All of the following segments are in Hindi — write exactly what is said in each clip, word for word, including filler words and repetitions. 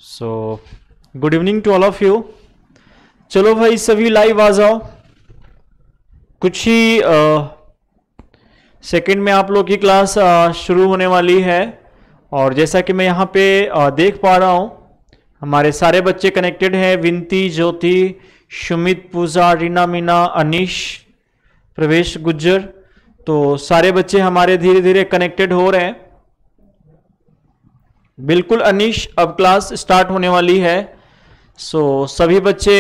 So good evening to all of you. चलो भाई सभी लाइव आ जाओ। कुछ ही सेकंड में आप लोग की क्लास uh, शुरू होने वाली है। और जैसा कि मैं यहाँ पे uh, देख पा रहा हूँ हमारे सारे बच्चे कनेक्टेड हैं। विनती, ज्योति, सुमित, पूजा, रीना, मीना, अनीश, प्रवेश, गुज्जर, तो सारे बच्चे हमारे धीरे धीरे कनेक्टेड हो रहे हैं। बिल्कुल अनीश, अब क्लास स्टार्ट होने वाली है। सो सभी बच्चे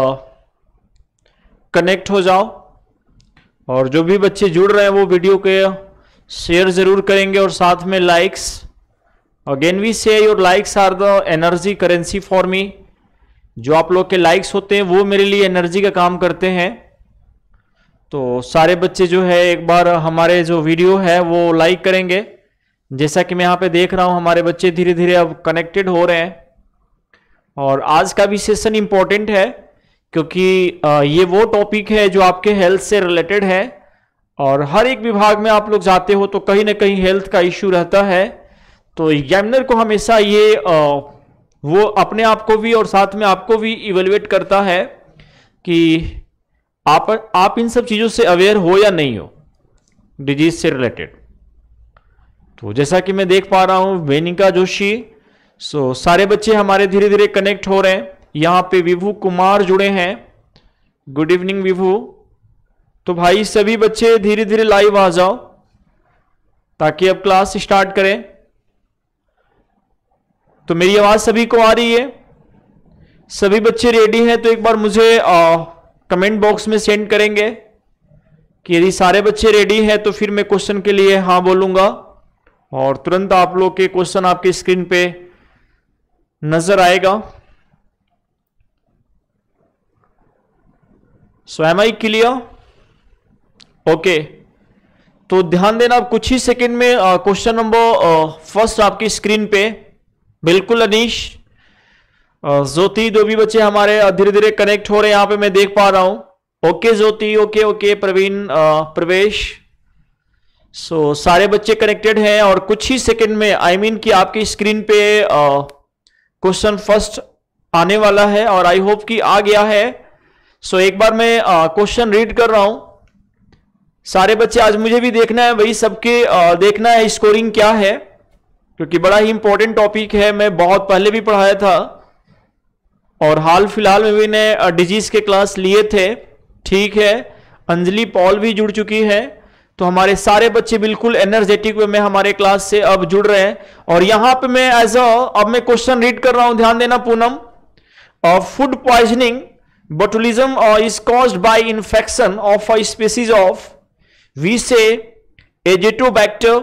कनेक्ट हो जाओ और जो भी बच्चे जुड़ रहे हैं वो वीडियो के शेयर जरूर करेंगे और साथ में likes. Again we say your likes are the energy currency for me. जो आप लोग के लाइक्स होते हैं वो मेरे लिए एनर्जी का काम करते हैं। तो सारे बच्चे जो है एक बार हमारे जो वीडियो है वो लाइक करेंगे। जैसा कि मैं यहाँ पे देख रहा हूँ हमारे बच्चे धीरे धीरे अब कनेक्टेड हो रहे हैं। और आज का भी सेशन इंपॉर्टेंट है क्योंकि ये वो टॉपिक है जो आपके हेल्थ से रिलेटेड है। और हर एक विभाग में आप लोग जाते हो तो कहीं ना कहीं हेल्थ का इश्यू रहता है। तो एग्जामिनर को हमेशा ये वो अपने आप को भी और साथ में आपको भी इवेलुएट करता है कि आप आप इन सब चीज़ों से अवेयर हो या नहीं हो डिजीज से रिलेटेड। तो जैसा कि मैं देख पा रहा हूं वेनिका जोशी, सो सारे बच्चे हमारे धीरे धीरे कनेक्ट हो रहे हैं। यहाँ पे विभू कुमार जुड़े हैं। Good evening Vibhu. तो भाई सभी बच्चे धीरे धीरे लाइव आ जाओ ताकि अब क्लास स्टार्ट करें। तो मेरी आवाज सभी को आ रही है? सभी बच्चे रेडी हैं तो एक बार मुझे कमेंट बॉक्स में सेंड करेंगे कि यदि सारे बच्चे रेडी हैं तो फिर मैं क्वेश्चन के लिए हाँ बोलूंगा और तुरंत आप लोग के क्वेश्चन आपकी स्क्रीन पे नजर आएगा। So am I clear? Okay, तो ध्यान देना आप कुछ ही सेकंड में क्वेश्चन नंबर फर्स्ट आपकी स्क्रीन पे। बिल्कुल अनीश, ज्योति, दो भी बच्चे हमारे धीरे धीरे कनेक्ट हो रहे हैं यहाँ पे मैं देख पा रहा हूं। Okay Jyoti, okay okay Praveen, Pravesh, so so, सारे बच्चे कनेक्टेड हैं और कुछ ही सेकंड में आई I मीन mean कि आपकी स्क्रीन पे क्वेश्चन फर्स्ट आने वाला है और आई होप कि आ गया है। सो so, एक बार मैं क्वेश्चन रीड कर रहा हूं। सारे बच्चे आज मुझे भी देखना है, वही सबके देखना है स्कोरिंग क्या है क्योंकि बड़ा ही इंपॉर्टेंट टॉपिक है। मैं बहुत पहले भी पढ़ाया था और हाल फिलहाल में भी ने डिजीज के क्लास लिए थे। ठीक है, अंजलि पॉल भी जुड़ चुकी है। तो हमारे सारे बच्चे बिल्कुल एनर्जेटिक वे में हमारे क्लास से अब जुड़ रहे हैं। और यहां पे मैं एज अ अब मैं क्वेश्चन रीड कर रहा हूं, ध्यान देना Poonam. Food poisoning botulism is caused by infection of a species of we say Azotobacter,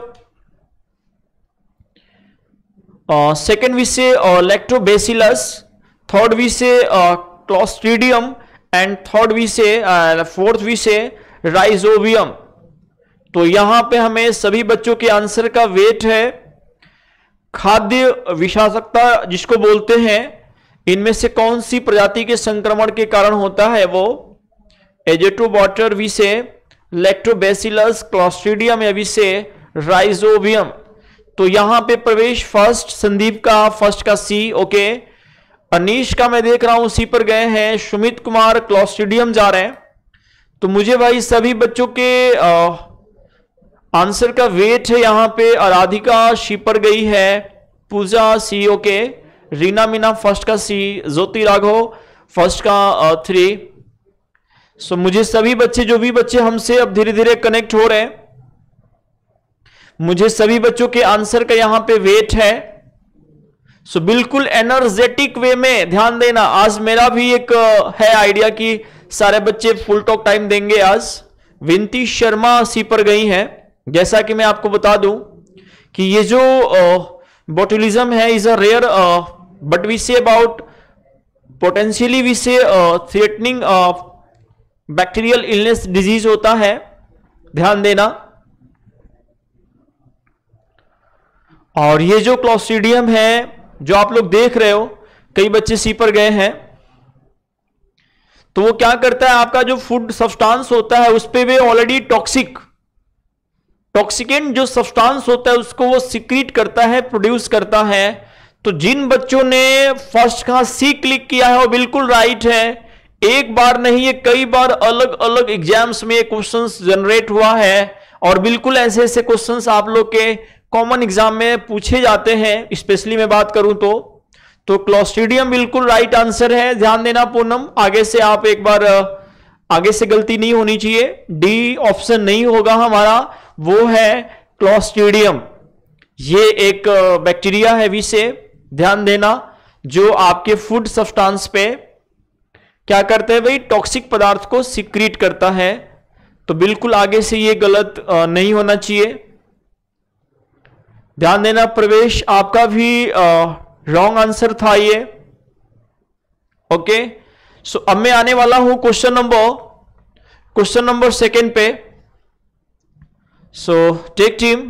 second we say Lactobacillus, third we say Clostridium and third we say fourth we say Rhizobium. तो यहां पे हमें सभी बच्चों के आंसर का वेट है। खाद्य विषाक्तता जिसको बोलते हैं, इनमें से कौन सी प्रजाति के संक्रमण के कारण होता है? वो Azotobacter we say Lactobacillus, Clostridium या वी से राइजोबियम। तो यहां पे प्रवेश फर्स्ट, संदीप का फर्स्ट का सी, ओके। अनीश का मैं देख रहा हूं सी पर गए हैं। सुमित कुमार क्लोस्ट्रीडियम जा रहे हैं। तो मुझे भाई सभी बच्चों के आ, आंसर का वेट है यहाँ पे। आराधिका सी पर गई है, Pooja C, okay, Reena Meena first का सी, ज्योति राघव फर्स्ट का थ्री। सो मुझे सभी बच्चे जो भी बच्चे हमसे अब धीरे धीरे कनेक्ट हो रहे हैं, मुझे सभी बच्चों के आंसर का यहाँ पे वेट है। सो बिल्कुल एनर्जेटिक वे में ध्यान देना। आज मेरा भी एक है आइडिया कि सारे बच्चे फुल टॉक टाइम देंगे आज। विनती शर्मा सी पर गई हैं। जैसा कि मैं आपको बता दूं कि ये जो बोटुलिज्म है is a rare but we say about potentially we say threatening bacterial illness disease होता है, ध्यान देना। और ये जो क्लोस्ट्रीडियम है जो आप लोग देख रहे हो, कई बच्चे सी पर गए हैं, तो वो क्या करता है, आपका जो फूड सब्सटेंस होता है उस पे भी ऑलरेडी टॉक्सिक टॉक्सिकेंट जो सब्सटेंस होता है उसको वो सिक्रीट करता है, प्रोड्यूस करता है। तो जिन बच्चों ने फर्स्ट का सी क्लिक किया है वो बिल्कुल राइट है। एक बार नहीं, ये कई बार अलग अलग एग्जाम्स में क्वेश्चंस जनरेट हुआ है और बिल्कुल ऐसे ऐसे क्वेश्चंस आप लोग के कॉमन एग्जाम में पूछे जाते हैं। स्पेशली मैं बात करूं तो तो क्लोस्ट्रीडियम बिल्कुल राइट आंसर है। ध्यान देना पूनम, आगे से आप एक बार आगे से गलती नहीं होनी चाहिए। डी ऑप्शन नहीं होगा हमारा, वो है क्लोस्ट्रीडियम। ये एक बैक्टीरिया है विषय, ध्यान देना, जो आपके फूड सब्सटेंस पे क्या करते हैं भाई, टॉक्सिक पदार्थ को सिक्रीट करता है। तो बिल्कुल आगे से ये गलत नहीं होना चाहिए। ध्यान देना प्रवेश, आपका भी रॉन्ग आंसर था ये। ओके, सो अब मैं आने वाला हूं question number question number second पे। सो टेक टीम,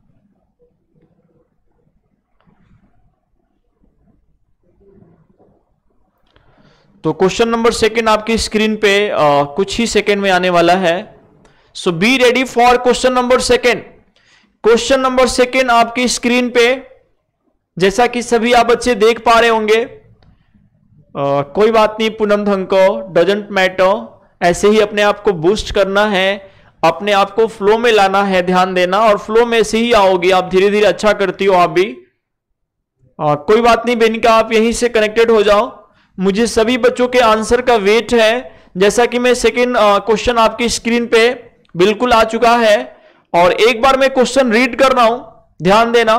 तो क्वेश्चन नंबर सेकेंड आपकी स्क्रीन पे आ, कुछ ही सेकेंड में आने वाला है। So be ready for question number second. Question number second आपकी स्क्रीन पे, जैसा कि सभी आप बच्चे देख पा रहे होंगे। आ, कोई बात नहीं पूनम धंको, डजंट मैटर, ऐसे ही अपने आप को बूस्ट करना है, अपने आप को फ्लो में लाना है। ध्यान देना, और फ्लो में से ही आओगे आप, धीरे धीरे अच्छा करती हो आप भी। आ, कोई बात नहीं बेनिका, आप यहीं से कनेक्टेड हो जाओ। मुझे सभी बच्चों के आंसर का वेट है। जैसा कि मैं सेकेंड क्वेश्चन आपकी स्क्रीन पे बिल्कुल आ चुका है और एक बार मैं क्वेश्चन रीड कर रहा हूं, ध्यान देना।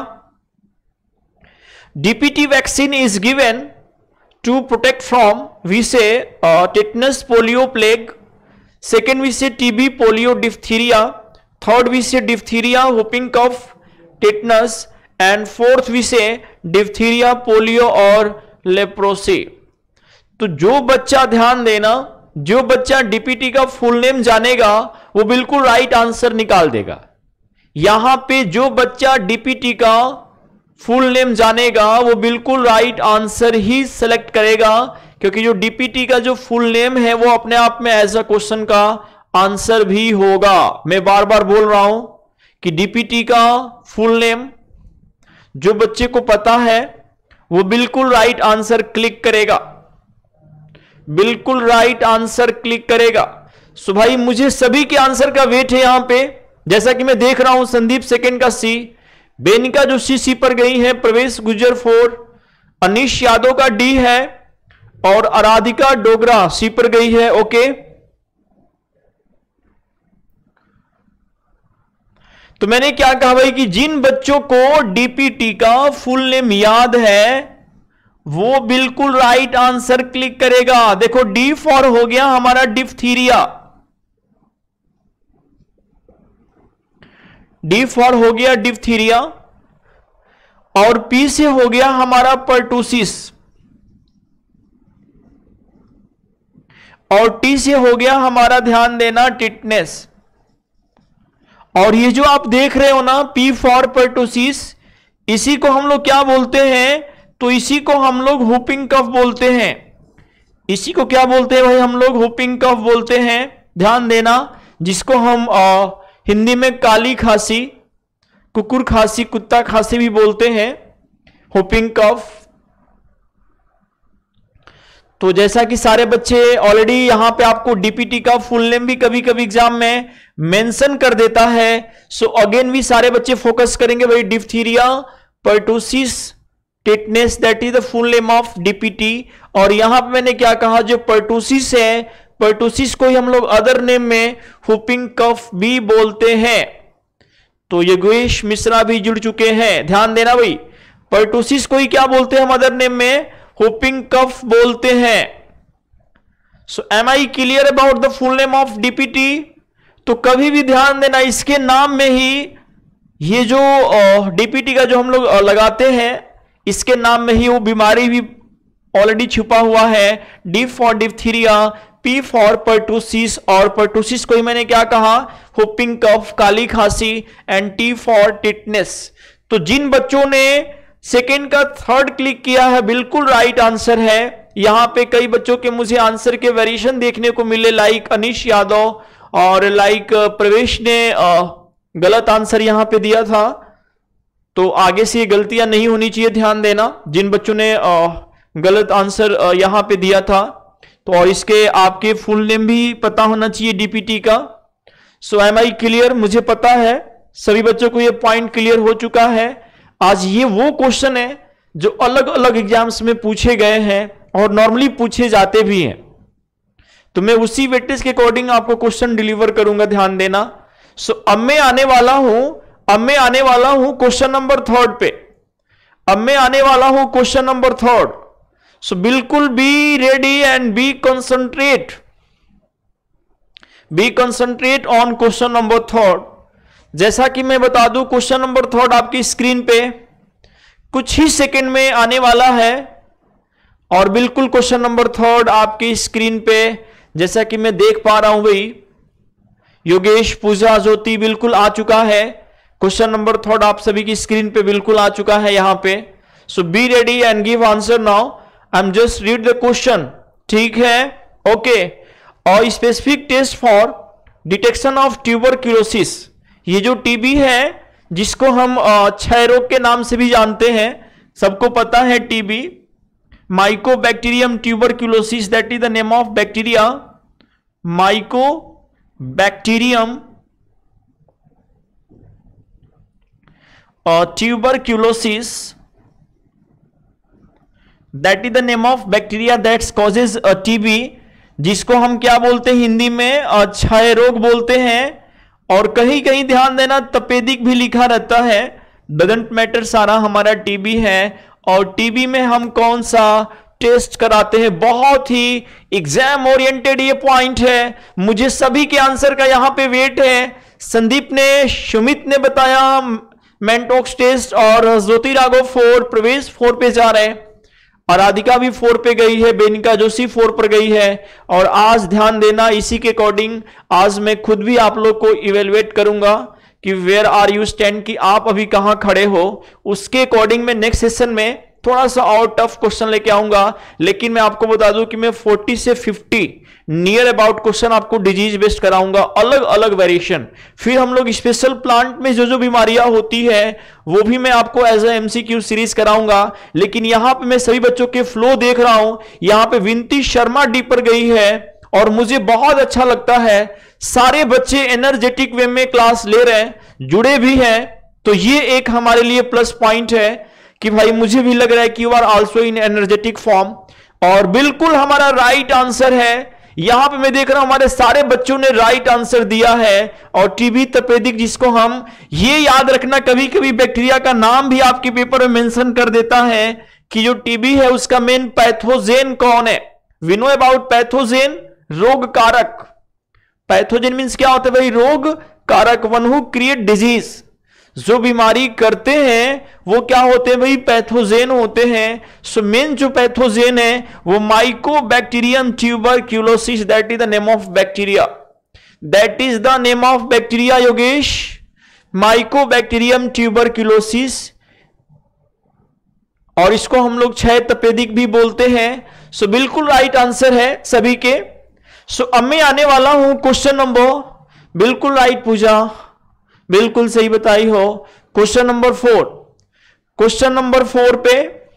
DPT vaccine is given to protect from, we say tetanus, polio, plague. Second we say TB, polio, diphtheria. Third we say diphtheria, whooping cough, tetanus. And fourth we say diphtheria, polio और लेप्रोसी। तो जो बच्चा, ध्यान देना, जो बच्चा डीपीटी का फुल नेम जानेगा वो बिल्कुल राइट आंसर निकाल देगा। यहां पे जो बच्चा डीपीटी का फुल नेम जानेगा वो बिल्कुल राइट आंसर ही सिलेक्ट करेगा, क्योंकि जो डीपीटी का जो फुल नेम है वो अपने आप में एज अ क्वेश्चन का आंसर भी होगा। मैं बार बार बोल रहा हूं कि डीपीटी का फुल नेम जो बच्चे को पता है वो बिल्कुल राइट आंसर क्लिक करेगा, बिल्कुल राइट आंसर क्लिक करेगा। सो भाई मुझे सभी के आंसर का वेट है यहां पे। जैसा कि मैं देख रहा हूं, संदीप सेकंड का सी, बेनिका जो सी सी पर गई है, प्रवेश गुजर फोर, अनीश यादव का डी है और आराधिका डोगरा सी पर गई है। ओके, तो मैंने क्या कहा भाई कि जिन बच्चों को डीपीटी का फुल नेम याद है वो बिल्कुल राइट आंसर क्लिक करेगा। देखो डी फॉर हो गया हमारा डिप्थीरिया, डी फॉर हो गया डिप्थीरिया, और पी से हो गया हमारा पर्टूसिस, और टी से हो गया हमारा, ध्यान देना, टिटनेस। और ये जो आप देख रहे हो ना, पी फॉर पर्टूसिस, इसी को हम लोग क्या बोलते हैं, तो इसी को हम लोग व्होपिंग कफ बोलते हैं। इसी को क्या बोलते हैं भाई, हम लोग व्होपिंग कफ बोलते हैं। ध्यान देना, जिसको हम आ, हिंदी में काली खांसी, कुकुर खांसी, कुत्ता खांसी भी बोलते हैं, व्होपिंग कफ। तो जैसा कि सारे बच्चे ऑलरेडी यहां पे आपको डीपीटी का फुल नेम भी कभी कभी एग्जाम में मेंशन कर देता है। सो अगेन भी सारे बच्चे फोकस करेंगे भाई, diphtheria, pertussis, tetanus, that is the full name of DPT. और यहां पे मैंने क्या कहा, जो पर्टूसिस है, पर्टूसिस को ही हम लोग अदर नेम में व्होपिंग कफ भी बोलते हैं। तो योगेश मिश्रा भी जुड़ चुके हैं, ध्यान देना भाई, पर्टूसिस को ही क्या बोलते हैं हम अदर नेम में, व्होपिंग कफ बोलते हैं। So am I clear about the full name of DPT. तो कभी भी ध्यान देना, इसके नाम में ही ये जो डीपीटी का जो हम लोग लगाते हैं, इसके नाम में ही वो बीमारी भी ऑलरेडी छुपा हुआ है। D for diphtheria, P for pertussis, और पर्टूसिस को ही मैंने क्या कहा, व्होपिंग कफ, काली खांसी, एंड टी फॉर टिटनेस। तो जिन बच्चों ने सेकेंड का थर्ड क्लिक किया है बिल्कुल राइट आंसर है। यहां पे कई बच्चों के मुझे आंसर के वेरिएशन देखने को मिले, लाइक अनीश यादव और लाइक प्रवेश ने गलत आंसर यहां पे दिया था। तो आगे से ये गलतियां नहीं होनी चाहिए, ध्यान देना। जिन बच्चों ने गलत आंसर यहां पे दिया था, तो और इसके आपके फुल नेम भी पता होना चाहिए डीपीटी का। So am I clear? मुझे पता है सभी बच्चों को ये पॉइंट क्लियर हो चुका है। आज ये वो क्वेश्चन है जो अलग अलग एग्जाम्स में पूछे गए हैं और नॉर्मली पूछे जाते भी हैं, तो मैं उसी वेटेज के अकॉर्डिंग आपको क्वेश्चन डिलीवर करूंगा, ध्यान देना। सो अब मैं आने वाला हूं अब मैं आने वाला हूं क्वेश्चन नंबर थर्ड पे। अब मैं आने वाला हूं क्वेश्चन नंबर थर्ड। सो बिल्कुल be ready and be concentrate be concentrate on question number third. जैसा कि मैं बता दूं, क्वेश्चन नंबर थर्ड आपकी स्क्रीन पे कुछ ही सेकंड में आने वाला है, और बिल्कुल क्वेश्चन नंबर थर्ड आपकी स्क्रीन पे जैसा कि मैं देख पा रहा हूं भाई, योगेश, पूजा, ज्योति बिल्कुल आ चुका है। क्वेश्चन नंबर थर्ड आप सभी की स्क्रीन पे बिल्कुल आ चुका है यहां पे। So be ready and give answer now. I am just read the question, ठीक है? ओके। और specific test for detection of tuberculosis, ये जो टीबी है जिसको हम क्षय रोग के नाम से भी जानते हैं, सबको पता है TB, mycobacterium tuberculosis, that is the name of bacteria, mycobacterium tuberculosis, that is the name of bacteria that causes TB, जिसको हम क्या बोलते हैं हिंदी में? क्षय रोग बोलते हैं। और कहीं कहीं ध्यान देना तपेदिक भी लिखा रहता है, डजंट मैटर, सारा हमारा टीबी है। और टीबी में हम कौन सा टेस्ट कराते हैं? बहुत ही एग्जाम ओरिएंटेड ये पॉइंट है, मुझे सभी के आंसर का यहां पे वेट है। संदीप ने, सुमित ने बताया मेंटॉक्स टेस्ट, और ज्योति राघव फोर, प्रवेश फोर पे जा रहे हैं, आराधिका भी फोर पे गई है, बेनिका जोशी फोर पर गई है। और आज ध्यान देना, इसी के अकॉर्डिंग आज मैं खुद भी आप लोग को इवेलुएट करूंगा कि वेयर आर यू स्टैंड, कि आप अभी कहां खड़े हो। उसके अकॉर्डिंग मैं नेक्स्ट सेशन में थोड़ा सा और टफ क्वेश्चन लेके आऊंगा। लेकिन मैं आपको बता दूं कि मैं चालीस से पचास नियर अबाउट क्वेश्चन आपको डिजीज बेस्ड कराऊंगा, अलग अलग वेरिएशन। फिर हम लोग स्पेशल प्लांट में जो जो बीमारियां होती है वो भी मैं आपको एज ए एमसीक्यू सीरीज कराऊंगा। लेकिन यहां पे मैं सभी बच्चों के फ्लो देख रहा हूं, यहां पे विनती शर्मा डी पर गई है और मुझे बहुत अच्छा लगता है। सारे बच्चे एनर्जेटिक वे में क्लास ले रहे हैं, जुड़े भी हैं, तो ये एक हमारे लिए प्लस पॉइंट है कि भाई मुझे भी लग रहा है कि you are also in energetic form. और बिल्कुल हमारा राइट आंसर है, यहां पे मैं देख रहा हूं हमारे सारे बच्चों ने राइट आंसर दिया है। और टीबी तपेदिक, जिसको हम ये याद रखना, कभी कभी बैक्टीरिया का नाम भी आपके पेपर में मेंशन कर देता है कि जो टीबी है उसका मेन पैथोजेन कौन है। वी नो अबाउट पैथोजेन, रोग कारक। पैथोजेन मींस क्या होता है भाई? रोग कारक, वन हु क्रिएट डिजीज। जो बीमारी करते हैं वो क्या होते हैं भाई? पैथोजेन होते हैं। सो मेन जो पैथोजेन है वो mycobacterium tuberculosis, that is the name of bacteria, that is the name of bacteria Yogesh, mycobacterium tuberculosis. और इसको हम लोग क्षय तपेदिक भी बोलते हैं। सो बिल्कुल राइट आंसर है सभी के। सो अब मैं आने वाला हूं क्वेश्चन नंबर, बिल्कुल राइट पूजा, बिल्कुल सही बताई हो, question number four. Question number four पे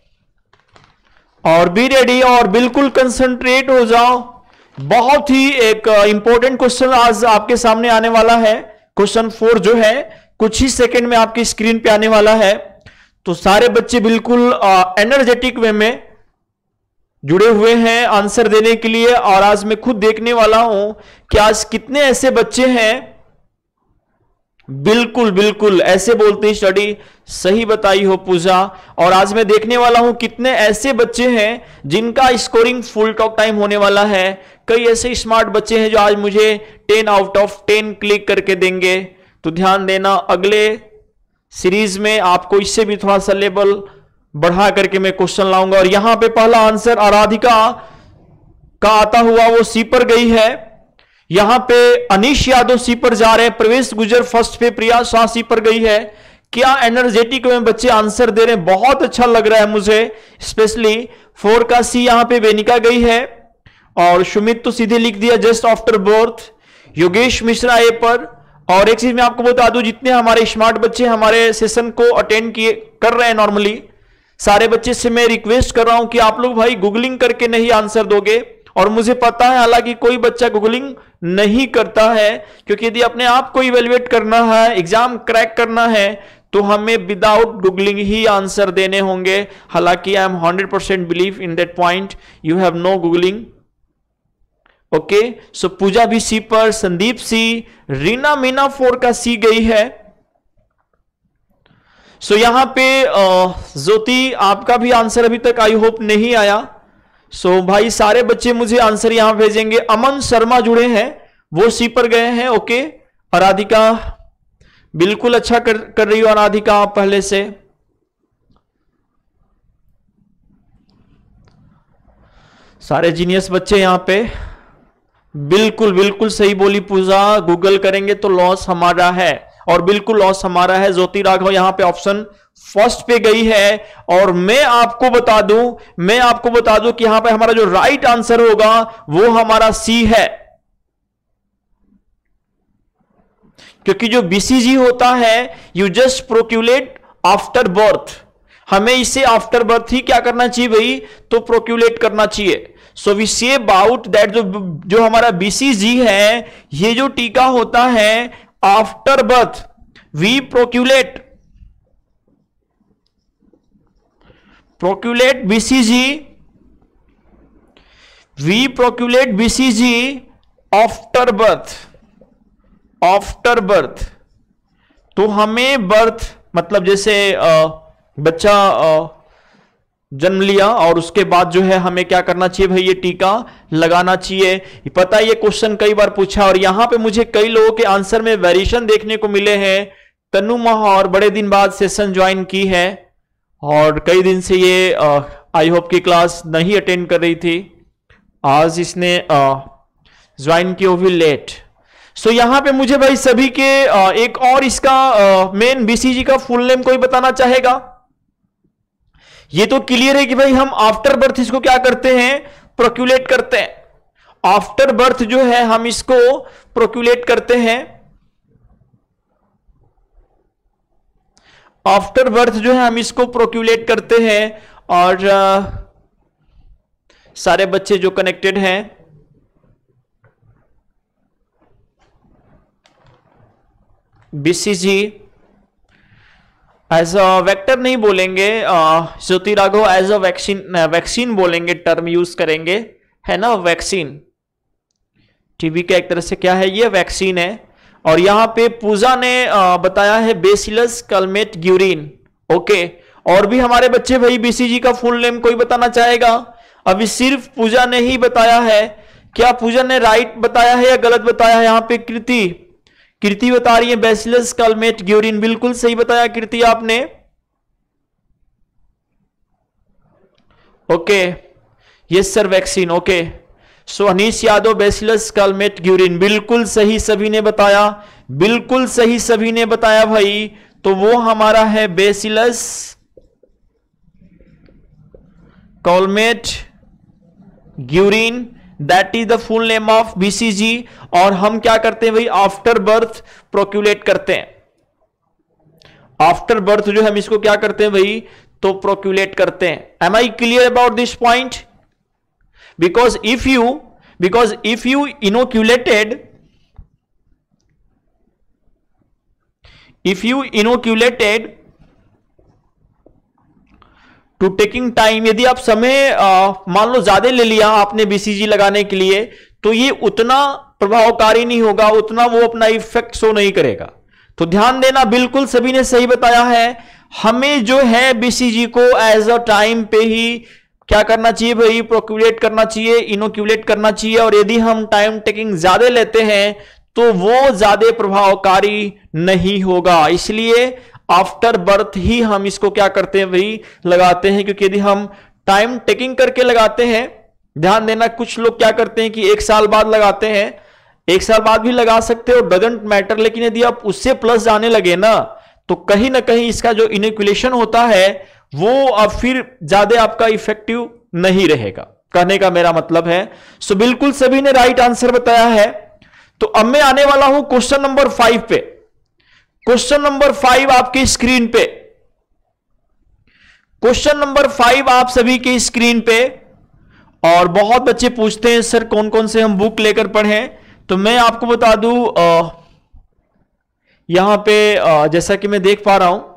और बी रेडी और बिल्कुल कंसंट्रेट हो जाओ। बहुत ही एक इंपॉर्टेंट क्वेश्चन आज आपके सामने आने वाला है। क्वेश्चन फोर जो है कुछ ही सेकंड में आपकी स्क्रीन पे आने वाला है, तो सारे बच्चे बिल्कुल एनर्जेटिक वे में जुड़े हुए हैं आंसर देने के लिए। और आज मैं खुद देखने वाला हूं कि आज कितने ऐसे बच्चे हैं, बिल्कुल बिल्कुल ऐसे बोलते हैं, स्टडी सही बताई हो पूजा। और आज मैं देखने वाला हूं कितने ऐसे बच्चे हैं जिनका स्कोरिंग फुल टॉक टाइम होने वाला है। कई ऐसे स्मार्ट बच्चे हैं जो आज मुझे ten out of ten click करके देंगे। तो ध्यान देना, अगले सीरीज में आपको इससे भी थोड़ा सा लेवल बढ़ा करके मैं क्वेश्चन लाऊंगा। और यहां पे पहला आंसर आराधिका का आता हुआ वो सी पर गई है। यहां पे अनीश यादव सी पर जा रहे हैं, प्रवेश गुजर फर्स्ट पे, प्रिया शाह सी पर गई है। क्या एनर्जेटिक में बच्चे आंसर दे रहे हैं, बहुत अच्छा लग रहा है मुझे। स्पेशली फोर का सी यहां पे बेनिका गई है। और सुमित तो सीधे लिख दिया just after birth. Yogesh Mishra A पर और एक चीज मैं आपको बता दूं, जितने हमारे स्मार्ट बच्चे हमारे सेशन को अटेंड किए कर रहे हैं नॉर्मली, सारे बच्चे से मैं रिक्वेस्ट कर रहा हूं कि आप लोग भाई गूगलिंग करके नहीं आंसर दोगे। और मुझे पता है हालांकि कोई बच्चा गूगलिंग नहीं करता है, क्योंकि यदि अपने आप को इवेल्युएट करना है, एग्जाम क्रैक करना है, तो हमें विदाउट गूगलिंग ही आंसर देने होंगे। हालांकि I am hundred percent believe in that point, you have no googling. Okay, so Pooja भी सी पर, संदीप सी, रीना मीना फोर का सी गई है। सो so, यहां पे ज्योति आपका भी आंसर अभी तक आई होप नहीं आया। सो so, भाई सारे बच्चे मुझे आंसर यहां भेजेंगे। अमन शर्मा जुड़े हैं, वो सी पर गए हैं। ओके, आराधिका बिल्कुल अच्छा कर, कर रही हो आराधिका आप पहले से। सारे जीनियस बच्चे यहां पे बिल्कुल बिल्कुल सही बोली पूजा, गूगल करेंगे तो लॉस हमारा है, और बिल्कुल लॉस हमारा है। ज्योति राघव यहां पे ऑप्शन फर्स्ट पे गई है। और मैं आपको बता दूं मैं आपको बता दूं कि यहां पे हमारा जो राइट आंसर होगा वो हमारा सी है, क्योंकि जो बीसीजी होता है you just inoculate after birth, हमें इसे आफ्टर बर्थ ही क्या करना चाहिए भाई, तो प्रोक्यूलेट करना चाहिए। So we say about that जो जो हमारा बीसीजी है, ये जो टीका होता है after birth, we inoculate inoculate BCG we inoculate BCG after birth after birth. तो हमें बर्थ मतलब जैसे आ, बच्चा आ, जन्म लिया और उसके बाद जो है हमें क्या करना चाहिए भाई, ये टीका लगाना चाहिए। पता है ये क्वेश्चन कई बार पूछा, और यहां पे मुझे कई लोगों के आंसर में वेरिएशन देखने को मिले हैं। तनु महावर बड़े दिन बाद सेशन ज्वाइन की है, और कई दिन से ये आई होप की क्लास नहीं अटेंड कर रही थी, आज इसने ज्वाइन की, वो भी लेट। सो यहां पे मुझे भाई सभी के आ, एक और इसका मेन बीसीजी का फुल नेम कोई बताना चाहेगा? ये तो क्लियर है कि भाई हम आफ्टर बर्थ इसको क्या करते हैं, प्रोक्यूलेट करते हैं। आफ्टर बर्थ जो है हम इसको प्रोक्यूलेट करते हैं। आफ्टर बर्थ जो है हम इसको प्रोक्यूलेट करते हैं। और आ, सारे बच्चे जो कनेक्टेड हैं, बीसीजी एज अ वेक्टर नहीं बोलेंगे, Jyoti Raghav as a vaccine vaccine बोलेंगे, टर्म यूज करेंगे, है ना, वैक्सीन। टीबी का एक तरह से क्या है, ये वैक्सीन है। और यहां पे पूजा ने uh, बताया है बेसिलस कलमेट ग्यूरिन। ओके, और भी हमारे बच्चे भाई बीसीजी का फुल नेम कोई बताना चाहेगा? अभी सिर्फ पूजा ने ही बताया है। क्या पूजा ने राइट बताया है या गलत बताया है? यहां पे कृति कृति बता रही है बेसिलस कलमेट ग्यूरिन, बिल्कुल सही बताया कृति आपने। Okay, yes sir, vaccine. Okay, so Anish Yadav bacillus Calmette Guerin, बिल्कुल सही सभी ने बताया, बिल्कुल सही सभी ने बताया भाई। तो वो हमारा है bacillus Calmette Guerin, that is the full name of BCG. और हम क्या करते हैं भाई, आफ्टर बर्थ प्रोक्यूलेट करते हैं। आफ्टर बर्थ जो हम इसको क्या करते हैं भाई, तो प्रोक्यूलेट करते हैं। Am I clear about this point? Because if you because if you inoculated if you inoculated to taking time, यदि आप समय मान लो ज्यादा ले लिया आपने बीसीजी लगाने के लिए, तो ये उतना प्रभावकारी नहीं होगा, उतना वो अपना इफेक्ट शो नहीं करेगा। तो ध्यान देना, बिल्कुल सभी ने सही बताया है। हमें जो है बीसीजी को एज अ टाइम पे ही क्या करना चाहिए भाई, प्रोक्यूलेट करना चाहिए, इनोक्यूलेट करना चाहिए। और यदि हम टाइम टेकिंग ज्यादा लेते हैं तो वो ज्यादा प्रभावकारी नहीं होगा, इसलिए आफ्टर बर्थ ही हम इसको क्या करते हैं भाई, लगाते हैं। क्योंकि यदि हम टाइम टेकिंग करके लगाते हैं, ध्यान देना, कुछ लोग क्या करते हैं कि एक साल बाद लगाते हैं, एक साल बाद भी लगा सकते हो, डजंट मैटर। लेकिन यदि आप उससे प्लस जाने लगे ना, तो कहीं ना कहीं इसका जो इनोक्यूलेशन होता है वो अब फिर ज्यादा आपका इफेक्टिव नहीं रहेगा, कहने का मेरा मतलब है। सो बिल्कुल सभी ने राइट आंसर बताया है। तो अब मैं आने वाला हूं क्वेश्चन नंबर फाइव पे। क्वेश्चन नंबर फाइव आपकी स्क्रीन पे, क्वेश्चन नंबर फाइव आप सभी की स्क्रीन पे। और बहुत बच्चे पूछते हैं सर कौन कौन से हम बुक लेकर पढ़ें, तो मैं आपको बता दूं यहां पे आ, जैसा कि मैं देख पा रहा हूं,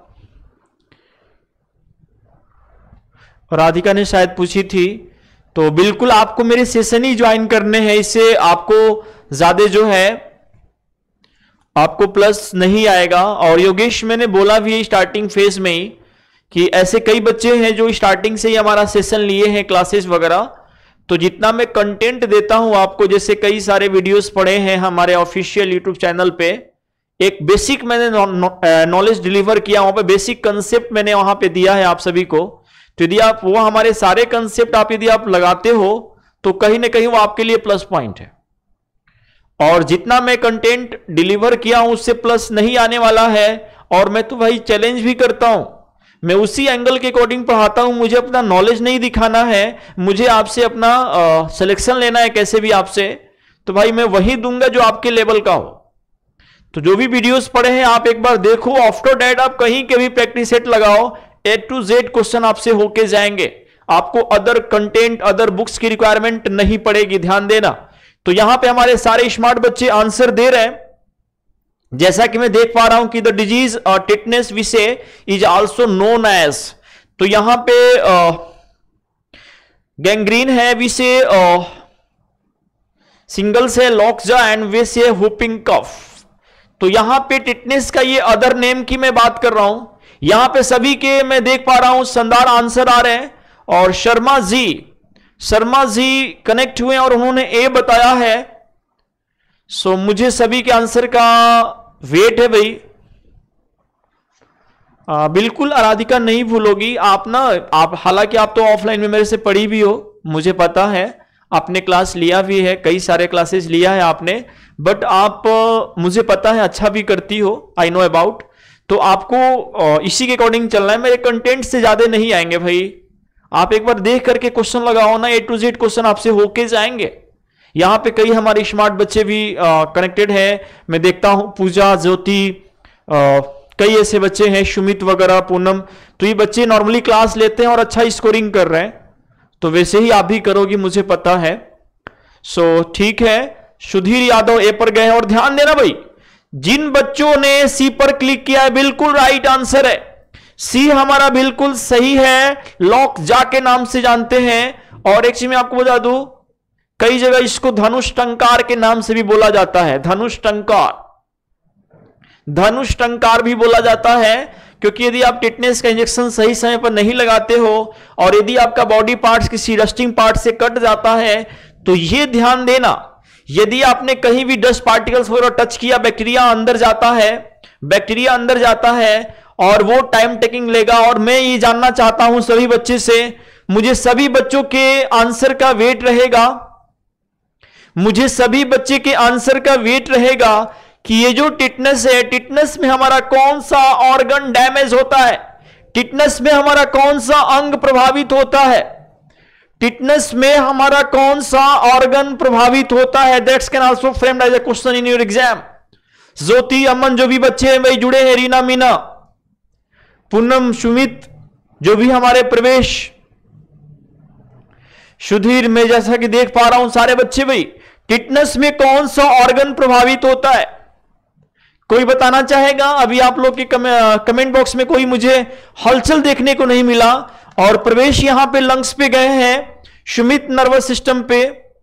राधिका ने शायद पूछी थी, तो बिल्कुल आपको मेरे सेशन ही ज्वाइन करने हैं, इससे आपको ज्यादा जो है आपको प्लस नहीं आएगा। और योगेश मैंने बोला भी है स्टार्टिंग फेज में ही कि ऐसे कई बच्चे हैं जो स्टार्टिंग से ही हमारा सेशन लिए हैं क्लासेस वगैरह, तो जितना मैं कंटेंट देता हूं आपको, जैसे कई सारे वीडियोस पड़े हैं हमारे ऑफिशियल यूट्यूब चैनल पे, एक बेसिक मैंने नॉलेज डिलीवर किया, वहां पे बेसिक कंसेप्ट मैंने वहां पे दिया है आप सभी को। तो यदि आप वो हमारे सारे कंसेप्ट आप यदि आप लगाते हो तो कहीं ना कहीं वो आपके लिए प्लस पॉइंट है। और जितना मैं कंटेंट डिलीवर किया हूं उससे प्लस नहीं आने वाला है। और मैं तो भाई चैलेंज भी करता हूं, मैं उसी एंगल के अकॉर्डिंग पढ़ाता हूं। मुझे अपना नॉलेज नहीं दिखाना है, मुझे आपसे अपना सिलेक्शन लेना है कैसे भी आपसे, तो भाई मैं वही दूंगा जो आपके लेवल का हो। तो जो भी वीडियोस पढ़े हैं आप एक बार देखो, आफ्टर दैट आप कहीं के भी प्रैक्टिस सेट लगाओ, ए टू जेड क्वेश्चन आपसे होके जाएंगे। आपको अदर कंटेंट अदर बुक्स की रिक्वायरमेंट नहीं पड़ेगी, ध्यान देना। तो यहां पे हमारे सारे स्मार्ट बच्चे आंसर दे रहे हैं। जैसा कि मैं देख पा रहा हूं कि द डिजीज टिटनेस विषय इज आल्सो नोन एज, तो यहां पे गैंग्रीन है विषय, सिंगल से लॉकजा एंड विषय हुपिंग कफ। तो यहां पे टिटनेस का ये अदर नेम की मैं बात कर रहा हूं। यहां पे सभी के मैं देख पा रहा हूं शानदार आंसर आ रहे हैं। और शर्मा जी शर्मा जी कनेक्ट हुए और उन्होंने ए बताया है। सो मुझे सभी के आंसर का वेट है भाई। आ, बिल्कुल आराधिका नहीं भूलोगी आप ना, आप हालांकि आप तो ऑफलाइन में मेरे से पढ़ी भी हो, मुझे पता है, आपने क्लास लिया भी है, कई सारे क्लासेस लिया है आपने, बट आप मुझे पता है अच्छा भी करती हो, आई नो अबाउट। तो आपको इसी के अकॉर्डिंग चलना है, मेरे कंटेंट से ज्यादा नहीं आएंगे भाई। आप एक बार देख करके क्वेश्चन लगाओ ना, ए टू जेड क्वेश्चन आपसे होके जाएंगे। यहां पे कई हमारे स्मार्ट बच्चे भी कनेक्टेड हैं, मैं देखता हूं पूजा, ज्योति, कई ऐसे बच्चे हैं, सुमित वगैरह, पूनम, तो ये बच्चे नॉर्मली क्लास लेते हैं और अच्छा स्कोरिंग कर रहे हैं। तो वैसे ही आप भी करोगी मुझे पता है। सो ठीक है, सुधीर यादव ए पर गए। और ध्यान देना भाई, जिन बच्चों ने सी पर क्लिक किया है बिल्कुल राइट आंसर है, सी हमारा बिल्कुल सही है, लॉक जा के नाम से जानते हैं। और एक चीज मैं आपको बता दूं, कई जगह इसको धनुष टंकार के नाम से भी बोला जाता है, धनुष टंकार, धनुष टंकार भी बोला जाता है। क्योंकि यदि आप टिटनेस का इंजेक्शन सही समय पर नहीं लगाते हो और यदि आपका बॉडी पार्ट्स किसी रस्टिंग पार्ट से कट जाता है, तो यह ध्यान देना, यदि आपने कहीं भी डस्ट पार्टिकल्स वगैरह टच किया, बैक्टीरिया अंदर जाता है, बैक्टीरिया अंदर जाता है और वो टाइम टेकिंग लेगा। और मैं ये जानना चाहता हूं सभी बच्चे से, मुझे सभी बच्चों के आंसर का वेट रहेगा, मुझे सभी बच्चे के आंसर का वेट रहेगा कि ये जो टिटनेस है, टिटनेस में हमारा कौन सा ऑर्गन डैमेज होता है, टिटनेस में हमारा कौन सा अंग प्रभावित होता है, टिटनेस में हमारा कौन सा ऑर्गन प्रभावित होता है। That's can also framed as a question in your exam. Jyoti, Aman, जो भी बच्चे हैं भाई जुड़े हैं, रीना, मीना, पूनम, सुमित, जो भी हमारे प्रवेश, सुधीर, मैं जैसा कि देख पा रहा हूं सारे बच्चे भाई, टिटनेस में कौन सा ऑर्गन प्रभावित होता है, कोई बताना चाहेगा? अभी आप लोग के कमेंट बॉक्स में कोई मुझे हलचल देखने को नहीं मिला। और प्रवेश यहां पे लंग्स पे गए हैं, सुमित नर्वस सिस्टम पे।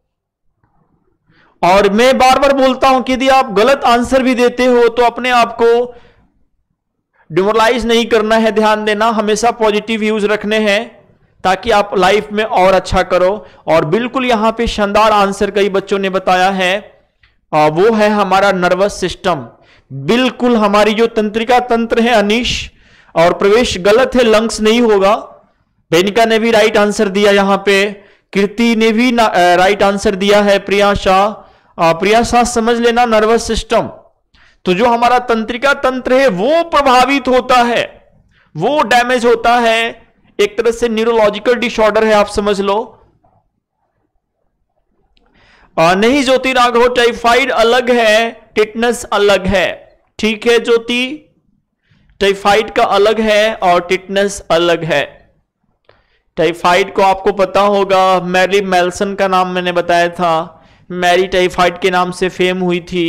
और मैं बार बार बोलता हूं कि यदि आप गलत आंसर भी देते हो तो अपने आप को डिमोरलाइज नहीं करना है, ध्यान देना, हमेशा पॉजिटिव व्यूज रखने हैं ताकि आप लाइफ में और अच्छा करो। और बिल्कुल यहां पे शानदार आंसर कई बच्चों ने बताया है, वो है हमारा नर्वस सिस्टम। बिल्कुल हमारी जो तंत्रिका तंत्र है अनीश, और प्रवेश गलत है, लंग्स नहीं होगा। बेनिका ने भी राइट आंसर दिया, यहां पे कीर्ति ने भी राइट आंसर दिया है, प्रिया शाह, प्रिया शाह समझ लेना नर्वस सिस्टम। तो जो हमारा तंत्रिका तंत्र है वो प्रभावित होता है, वो डैमेज होता है, एक तरह से न्यूरोलॉजिकल डिसऑर्डर है, आप समझ लो। आ, नहीं ज्योति राघव, टाइफाइड अलग है, टिटनस अलग है। ठीक है ज्योति, टाइफाइड का अलग है और टिटनस अलग है। टाइफाइड को आपको पता होगा, मैरी मेल्सन का नाम मैंने बताया था, मैरी टाइफाइड के नाम से फेम हुई थी।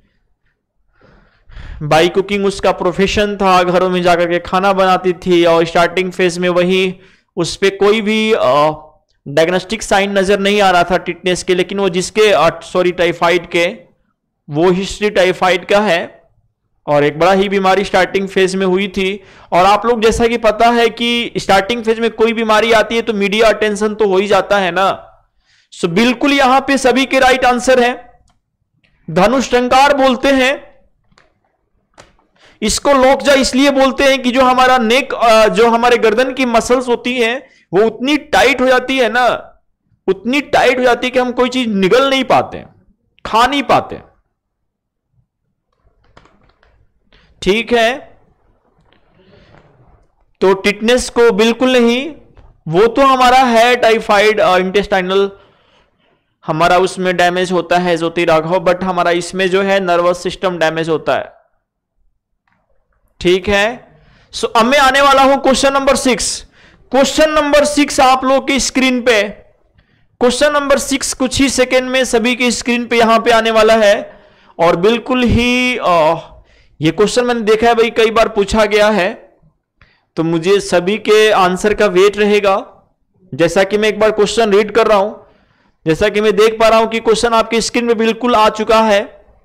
बाई कुकिंग उसका प्रोफेशन था, घरों में जाकर के खाना बनाती थी और स्टार्टिंग फेज में वही उस पर कोई भी डायग्नोस्टिक साइन नजर नहीं आ रहा था टिटनेस के, लेकिन वो जिसके सॉरी टाइफाइड के, वो हिस्ट्री टाइफाइड का है और एक बड़ा ही बीमारी स्टार्टिंग फेज में हुई थी। और आप लोग जैसा कि पता है कि स्टार्टिंग फेज में कोई बीमारी आती है तो मीडिया अटेंशन तो हो ही जाता है ना। सो बिल्कुल यहां पे सभी के राइट आंसर है। धनुष टंकार बोलते हैं इसको, लोकजा इसलिए बोलते हैं कि जो हमारा नेक, जो हमारे गर्दन की मसल्स होती हैं वो उतनी टाइट हो जाती है ना, उतनी टाइट हो जाती है कि हम कोई चीज निगल नहीं पाते, खा नहीं पाते। ठीक है, तो टिटनेस को बिल्कुल नहीं, वो तो हमारा है टाइफाइड इंटेस्टाइनल, हमारा उसमें डैमेज होता है ज्योति राघव, बट हमारा इसमें जो है नर्वस सिस्टम डैमेज होता है। ठीक है, सो अब मैं आने वाला हूं question number six. Question number six आप लोग की स्क्रीन पे, क्वेश्चन नंबर सिक्स कुछ ही सेकेंड में सभी की स्क्रीन पे यहां पे आने वाला है। और बिल्कुल ही आ, ये क्वेश्चन मैंने देखा है भाई कई बार पूछा गया है, तो मुझे सभी के आंसर का वेट रहेगा। जैसा कि मैं एक बार क्वेश्चन रीड कर रहा हूं, जैसा कि मैं देख पा रहा हूं कि क्वेश्चन आपकी स्क्रीन में बिल्कुल आ चुका है।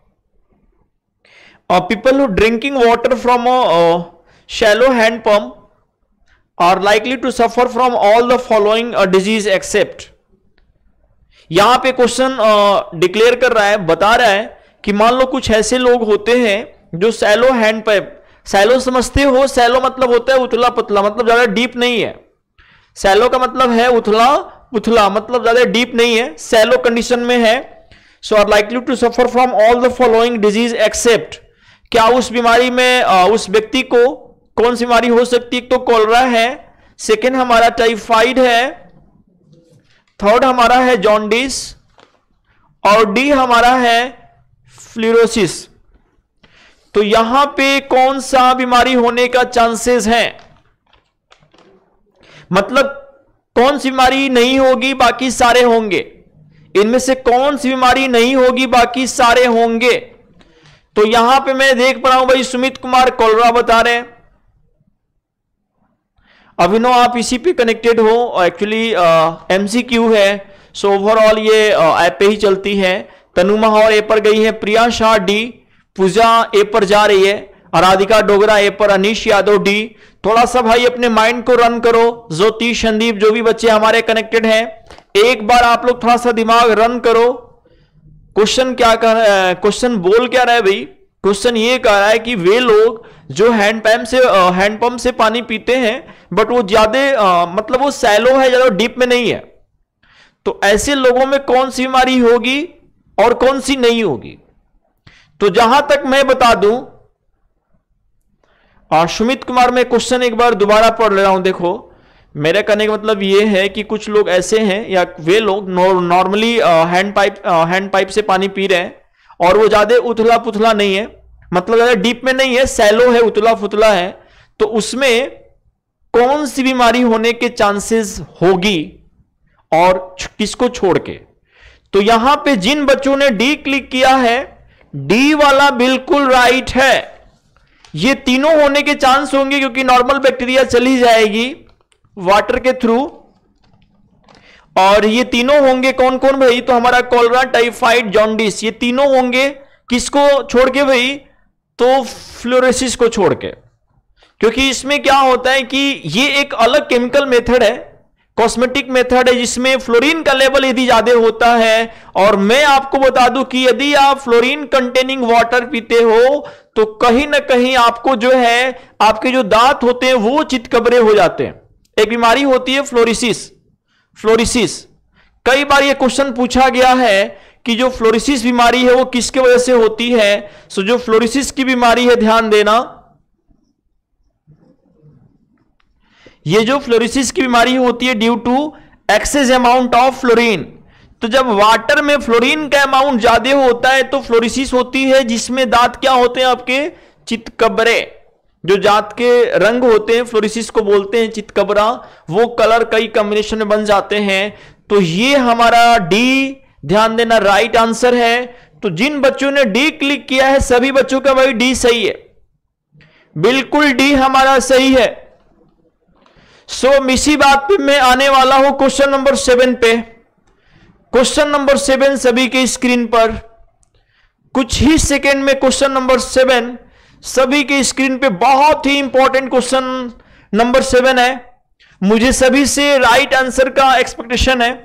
People who drinking water from a shallow hand pump are likely to suffer from all the following disease except. यहां पे क्वेश्चन डिक्लेयर कर रहा है, बता रहा है कि मान लो कुछ ऐसे लोग होते हैं जो सैलो हैंड पाइप, सैलो समझते हो, सैलो मतलब होता है उथला पतला, मतलब ज्यादा डीप नहीं है। सैलो का मतलब है उथला पुथला, मतलब ज्यादा डीप नहीं है, सैलो कंडीशन में है। So are likely to suffer from all the following disease except, क्या उस बीमारी में उस व्यक्ति को कौन सी बीमारी हो सकती है? तो कोलरा है, सेकेंड हमारा टाइफाइड है, थर्ड हमारा है जॉन्डिस और डी हमारा है फ्लोरोसिस। तो यहां पे कौन सा बीमारी होने का चांसेस है? मतलब कौन सी बीमारी नहीं होगी बाकी सारे होंगे, इनमें से कौन सी बीमारी नहीं होगी बाकी सारे होंगे? तो यहां पे मैं देख पा रहा हूं भाई सुमित कुमार कोलरा बता रहे हैं। अभिनव आप इसी पे कनेक्टेड हो, एक्चुअली एमसीक्यू है, सो ओवरऑल ये ऐप पे ही चलती है। तनु महावर ए पर गई है, प्रिया शाह डी, पूजा ए पर जा रही है, आराधिका डोगरा ए पर, अनीश यादव डी। थोड़ा सा भाई अपने माइंड को रन करो, ज्योति संदीप जो भी बच्चे हमारे कनेक्टेड हैं, एक बार आप लोग थोड़ा सा दिमाग रन करो। क्वेश्चन क्या कर रहा है, क्वेश्चन बोल क्या रहा है भाई? क्वेश्चन ये कह रहा है कि वे लोग जो हैंड पंप से हैंड पंप से पानी पीते हैं बट वो ज्यादा मतलब वो सैलो है, ज्यादा डीप में नहीं है, तो ऐसे लोगों में कौन सी बीमारी होगी और कौन सी नहीं होगी? तो जहां तक मैं बता दूं, और सुमित कुमार मैं क्वेश्चन एक बार दोबारा पढ़ ले रहा हूं। देखो मेरे कहने का मतलब ये है कि कुछ लोग ऐसे हैं या वे लोग normally hand pipe hand pipe से पानी पी रहे हैं और वो ज्यादा उथला पुथला नहीं है, मतलब ज्यादा डीप में नहीं है, सैलो है, उथला फुथला है, तो उसमें कौन सी बीमारी होने के चांसेस होगी और किसको छोड़ के? तो यहां पे जिन बच्चों ने डी क्लिक किया है, डी वाला बिल्कुल राइट है। ये तीनों होने के चांस होंगे क्योंकि नॉर्मल बैक्टीरिया चली जाएगी वाटर के थ्रू, और ये तीनों होंगे कौन कौन भाई? तो हमारा कोलरा, टाइफाइड, जॉन्डिस, ये तीनों होंगे किसको छोड़ के भाई? तो फ्लोरोसिस को छोड़ के, क्योंकि इसमें क्या होता है कि ये एक अलग केमिकल मेथड है, कॉस्मेटिक मेथड है, जिसमें फ्लोरीन का लेवल यदि ज्यादा होता है। और मैं आपको बता दूं कि यदि आप फ्लोरीन कंटेनिंग वाटर पीते हो तो कहीं ना कहीं आपको जो है आपके जो दांत होते हैं वो चितकबरे हो जाते हैं। एक बीमारी होती है फ्लोरोसिस, फ्लोरोसिस कई बार ये क्वेश्चन पूछा गया है कि जो फ्लोरोसिस बीमारी है वो किसके वजह से होती है। सो जो फ्लोरोसिस की बीमारी है, ध्यान देना, ये जो फ्लोरोसिस की बीमारी होती है due to excess amount of fluorine. तो जब वाटर में फ्लोरीन का अमाउंट ज्यादा होता है तो फ्लोरिसिस होती है, जिसमें दांत क्या होते हैं आपके, चितकबरे। जो दांत के रंग होते हैं फ्लोरिसिस को बोलते हैं चितकबरा, वो कलर कई कॉम्बिनेशन में बन जाते हैं। तो ये हमारा डी, ध्यान देना, राइट आंसर है। तो जिन बच्चों ने डी क्लिक किया है सभी बच्चों का भाई डी सही है, बिल्कुल डी हमारा सही है। सो so, इसी बात पे मैं आने वाला हूं क्वेश्चन नंबर सेवन पे। क्वेश्चन नंबर सेवन सभी के स्क्रीन पर, कुछ ही सेकेंड में क्वेश्चन नंबर सेवन सभी के स्क्रीन पे। बहुत ही इंपॉर्टेंट क्वेश्चन नंबर सेवन है, मुझे सभी से राइट आंसर का एक्सपेक्टेशन है।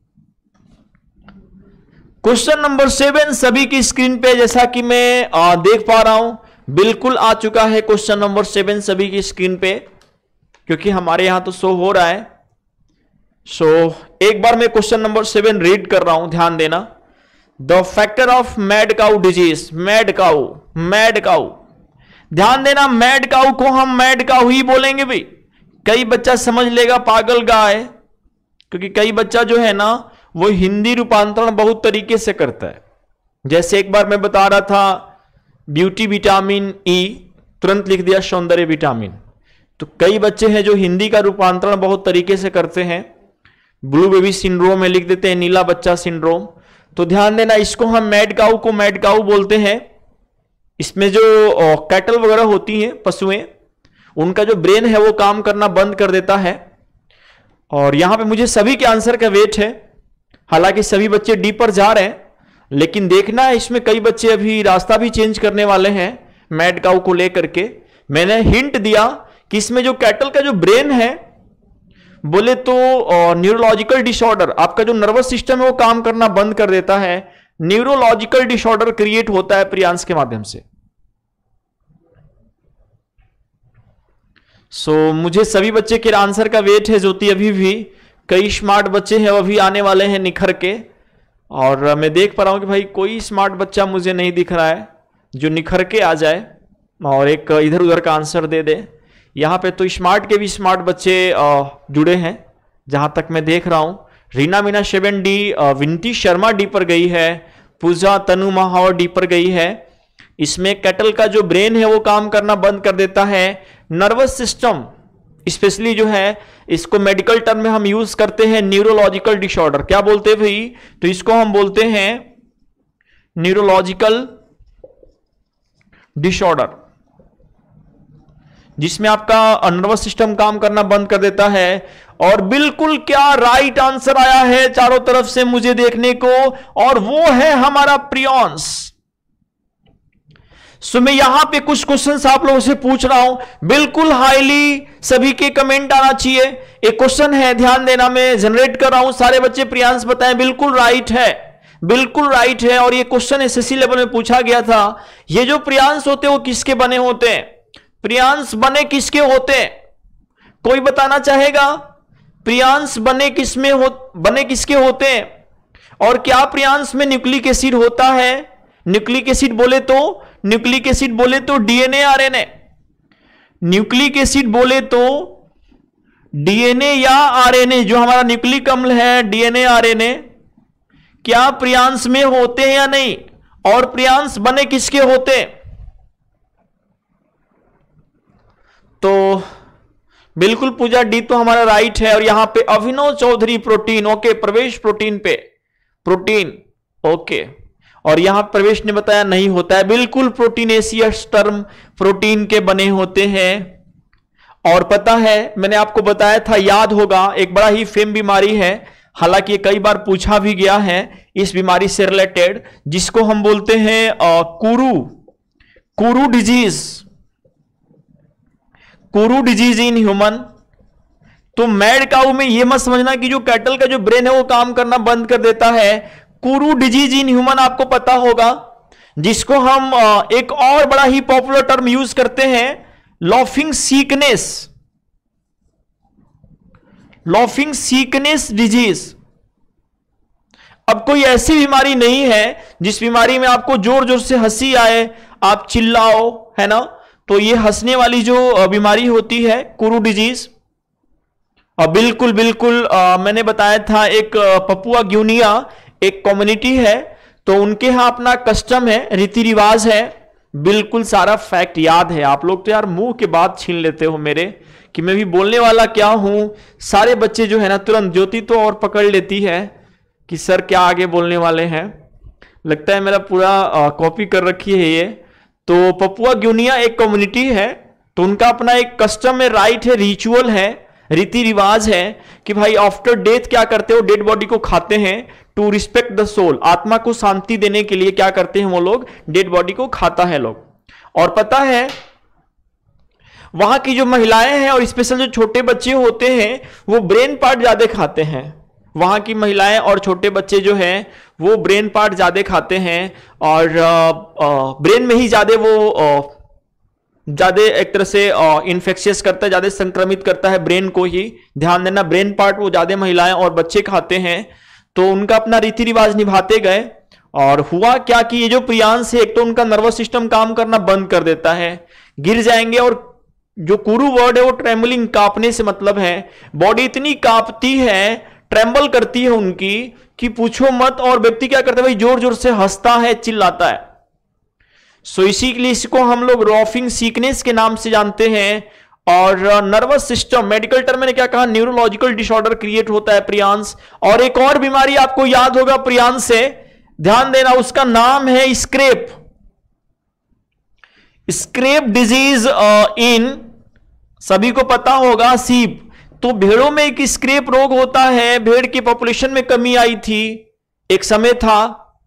क्वेश्चन नंबर सेवन सभी की स्क्रीन पे, जैसा कि मैं आ, देख पा रहा हूं, बिल्कुल आ चुका है क्वेश्चन नंबर सेवन सभी की स्क्रीन पे, क्योंकि हमारे यहां तो शो हो रहा है। सो so, एक बार मैं क्वेश्चन नंबर सेवन रीड कर रहा हूं, ध्यान देना। The factor of mad cow disease, mad cow, mad cow, ध्यान देना, मैड काउ को हम मैड काउ ही बोलेंगे भाई। कई बच्चा समझ लेगा पागल गाय, क्योंकि कई बच्चा जो है ना वो हिंदी रूपांतरण बहुत तरीके से करता है। जैसे एक बार मैं बता रहा था ब्यूटी विटामिन ई, तुरंत लिख दिया सौंदर्य विटामिन। तो कई बच्चे हैं जो हिंदी का रूपांतरण बहुत तरीके से करते हैं, ब्लू बेबी सिंड्रोम में लिख देते हैं नीला बच्चा सिंड्रोम। तो ध्यान देना, इसको हम मैड काउ को मैड काउ बोलते हैं। इसमें जो कैटल वगैरह होती हैं, पशुएं, उनका जो ब्रेन है वो काम करना बंद कर देता है। और यहां पे मुझे सभी के आंसर का वेट है, हालांकि सभी बच्चे डी पर जा रहे हैं, लेकिन देखना है इसमें कई बच्चे अभी रास्ता भी चेंज करने वाले हैं मैड काउ को लेकर के। मैंने हिंट दिया कि इसमें जो कैटल का जो ब्रेन है, बोले तो न्यूरोलॉजिकल डिसऑर्डर, आपका जो नर्वस सिस्टम है वो काम करना बंद कर देता है, न्यूरोलॉजिकल डिसऑर्डर क्रिएट होता है प्रियांश के माध्यम से। सो so, मुझे सभी बच्चे के आंसर का वेट है ज्योति। अभी भी कई स्मार्ट बच्चे हैं, वो अभी आने वाले हैं निखर के। और मैं देख पा रहा हूं कि भाई कोई स्मार्ट बच्चा मुझे नहीं दिख रहा है जो निखर के आ जाए और एक इधर उधर का आंसर दे दे। यहाँ पे तो स्मार्ट के भी स्मार्ट बच्चे जुड़े हैं जहां तक मैं देख रहा हूं। Reena Meena seven D, Vinti Sharma D पर गई है, पूजा तनु महावर डी पर गई है। इसमें कैटल का जो ब्रेन है वो काम करना बंद कर देता है। नर्वस सिस्टम स्पेशली जो है, इसको मेडिकल टर्म में हम यूज करते हैं न्यूरोलॉजिकल डिसऑर्डर। क्या बोलते हैं भाई? तो इसको हम बोलते हैं न्यूरोलॉजिकल डिसऑर्डर, जिसमें आपका नर्वस सिस्टम काम करना बंद कर देता है। और बिल्कुल क्या राइट आंसर आया है चारों तरफ से मुझे देखने को, और वो है हमारा प्रियॉन्स। सो मैं यहां पे कुछ क्वेश्चंस आप लोगों से पूछ रहा हूं, बिल्कुल हाईली सभी के कमेंट आना चाहिए। एक क्वेश्चन है, ध्यान देना, मैं जनरेट कर रहा हूं, सारे बच्चे प्रियांश बताएं। बिल्कुल राइट है, बिल्कुल राइट है। और ये क्वेश्चन एसएससी लेवल में पूछा गया था। ये जो प्रियांश होते हैं वो किसके बने होते हैं? प्रियांश बने किसके होते हैं? कोई बताना चाहेगा? प्रियांश बने किसमें हो, बने किसके होते हैं? और क्या प्रियांश में न्यूक्लिक एसिड होता है? न्यूक्लिक एसिड बोले तो न्यूक्लिक एसिड बोले तो डीएनए आरएनए, न्यूक्लिक एसिड बोले तो डीएनए या आरएनए, जो हमारा न्यूक्लिक अम्ल है डीएनए आरएनए, क्या प्रियांश में होते हैं या नहीं? और प्रियांश बने किसके होते हैं? तो बिल्कुल पूजा डी तो हमारा राइट है। और यहां पे Abhinav Chaudhary protein, okay, Pravesh protein पे, प्रोटीन, ओके। और यहां प्रवेश ने बताया नहीं होता है, बिल्कुल प्रोटीनेशियस टर्म प्रोटीन के बने होते हैं। और पता है मैंने आपको बताया था, याद होगा, एक बड़ा ही फेम बीमारी है, हालांकि कई बार पूछा भी गया है इस बीमारी से रिलेटेड, जिसको हम बोलते हैं आ, kuru kuru disease, kuru disease in human. तो मैड काऊ में यह मत समझना कि जो कैटल का जो ब्रेन है वो काम करना बंद कर देता है। कुरू डिजीज इन ह्यूमन आपको पता होगा, जिसको हम एक और बड़ा ही पॉपुलर टर्म यूज करते हैं, laughing sickness, laughing sickness disease. अब कोई ऐसी बीमारी नहीं है जिस बीमारी में आपको जोर जोर से हंसी आए, आप चिल्लाओ, है ना? तो ये हंसने वाली जो बीमारी होती है कुरू डिजीज। और बिल्कुल बिल्कुल आ, मैंने बताया था एक पपुआ ग्यूनिया एक कम्युनिटी है, तो उनके यहां अपना कस्टम है, रीति रिवाज है। बिल्कुल सारा फैक्ट याद है। आप लोग तो यार मुंह के बात छीन लेते हो मेरे, कि मैं भी बोलने वाला क्या हूं। सारे बच्चे जो है ना तुरंत, ज्योति तो और पकड़ लेती है कि सर क्या आगे बोलने वाले हैं। लगता है मेरा पूरा कॉपी कर रखी है ये। तो पपुआ गिनिया एक कम्युनिटी है, तो उनका अपना एक कस्टम है, राइट है, रिचुअल है, रीति रिवाज है कि भाई आफ्टर डेथ क्या करते हो, डेड बॉडी को खाते हैं टू रिस्पेक्ट द सोल। आत्मा को शांति देने के लिए क्या करते हैं वो लोग, डेड बॉडी को खाता है लोग। और पता है वहां की जो महिलाएं हैं और स्पेशल जो छोटे बच्चे होते हैं वो ब्रेन पार्ट ज्यादा खाते हैं। वहां की महिलाएं और छोटे बच्चे जो हैं वो ब्रेन पार्ट ज्यादा खाते हैं और ब्रेन में ही ज्यादा वो ज्यादा एक तरह से इन्फेक्शियस करता है, ज्यादा संक्रमित करता है ब्रेन को ही। ध्यान देना, ब्रेन पार्ट वो ज्यादा महिलाएं और बच्चे खाते हैं। तो उनका अपना रीति रिवाज निभाते गए और हुआ क्या कि ये जो प्रियांश है, एक तो उनका नर्वस सिस्टम काम करना बंद कर देता है, गिर जाएंगे। और जो कुरु वर्ड है वो ट्रेमलिंग, कांपने से मतलब है। बॉडी इतनी कांपती है, ट्रेम्बल करती है उनकी कि पूछो मत। और व्यक्ति क्या करता है भाई, जोर जोर से हंसता है, चिल्लाता है। सो इसीलिए इसको हम लोग रॉफिंग सीकनेस के नाम से जानते हैं। और नर्वस सिस्टम, मेडिकल टर्म मैंने क्या कहा, न्यूरोलॉजिकल डिसऑर्डर क्रिएट होता है प्रियांश। और एक और बीमारी आपको याद होगा प्रियांश से, ध्यान देना, उसका नाम है स्क्रेप स्क्रेप डिजीज इन, सभी को पता होगा, सीप। तो भेड़ों में एक स्क्रेप रोग होता है। भेड़ की पॉपुलेशन में कमी आई थी, एक समय था।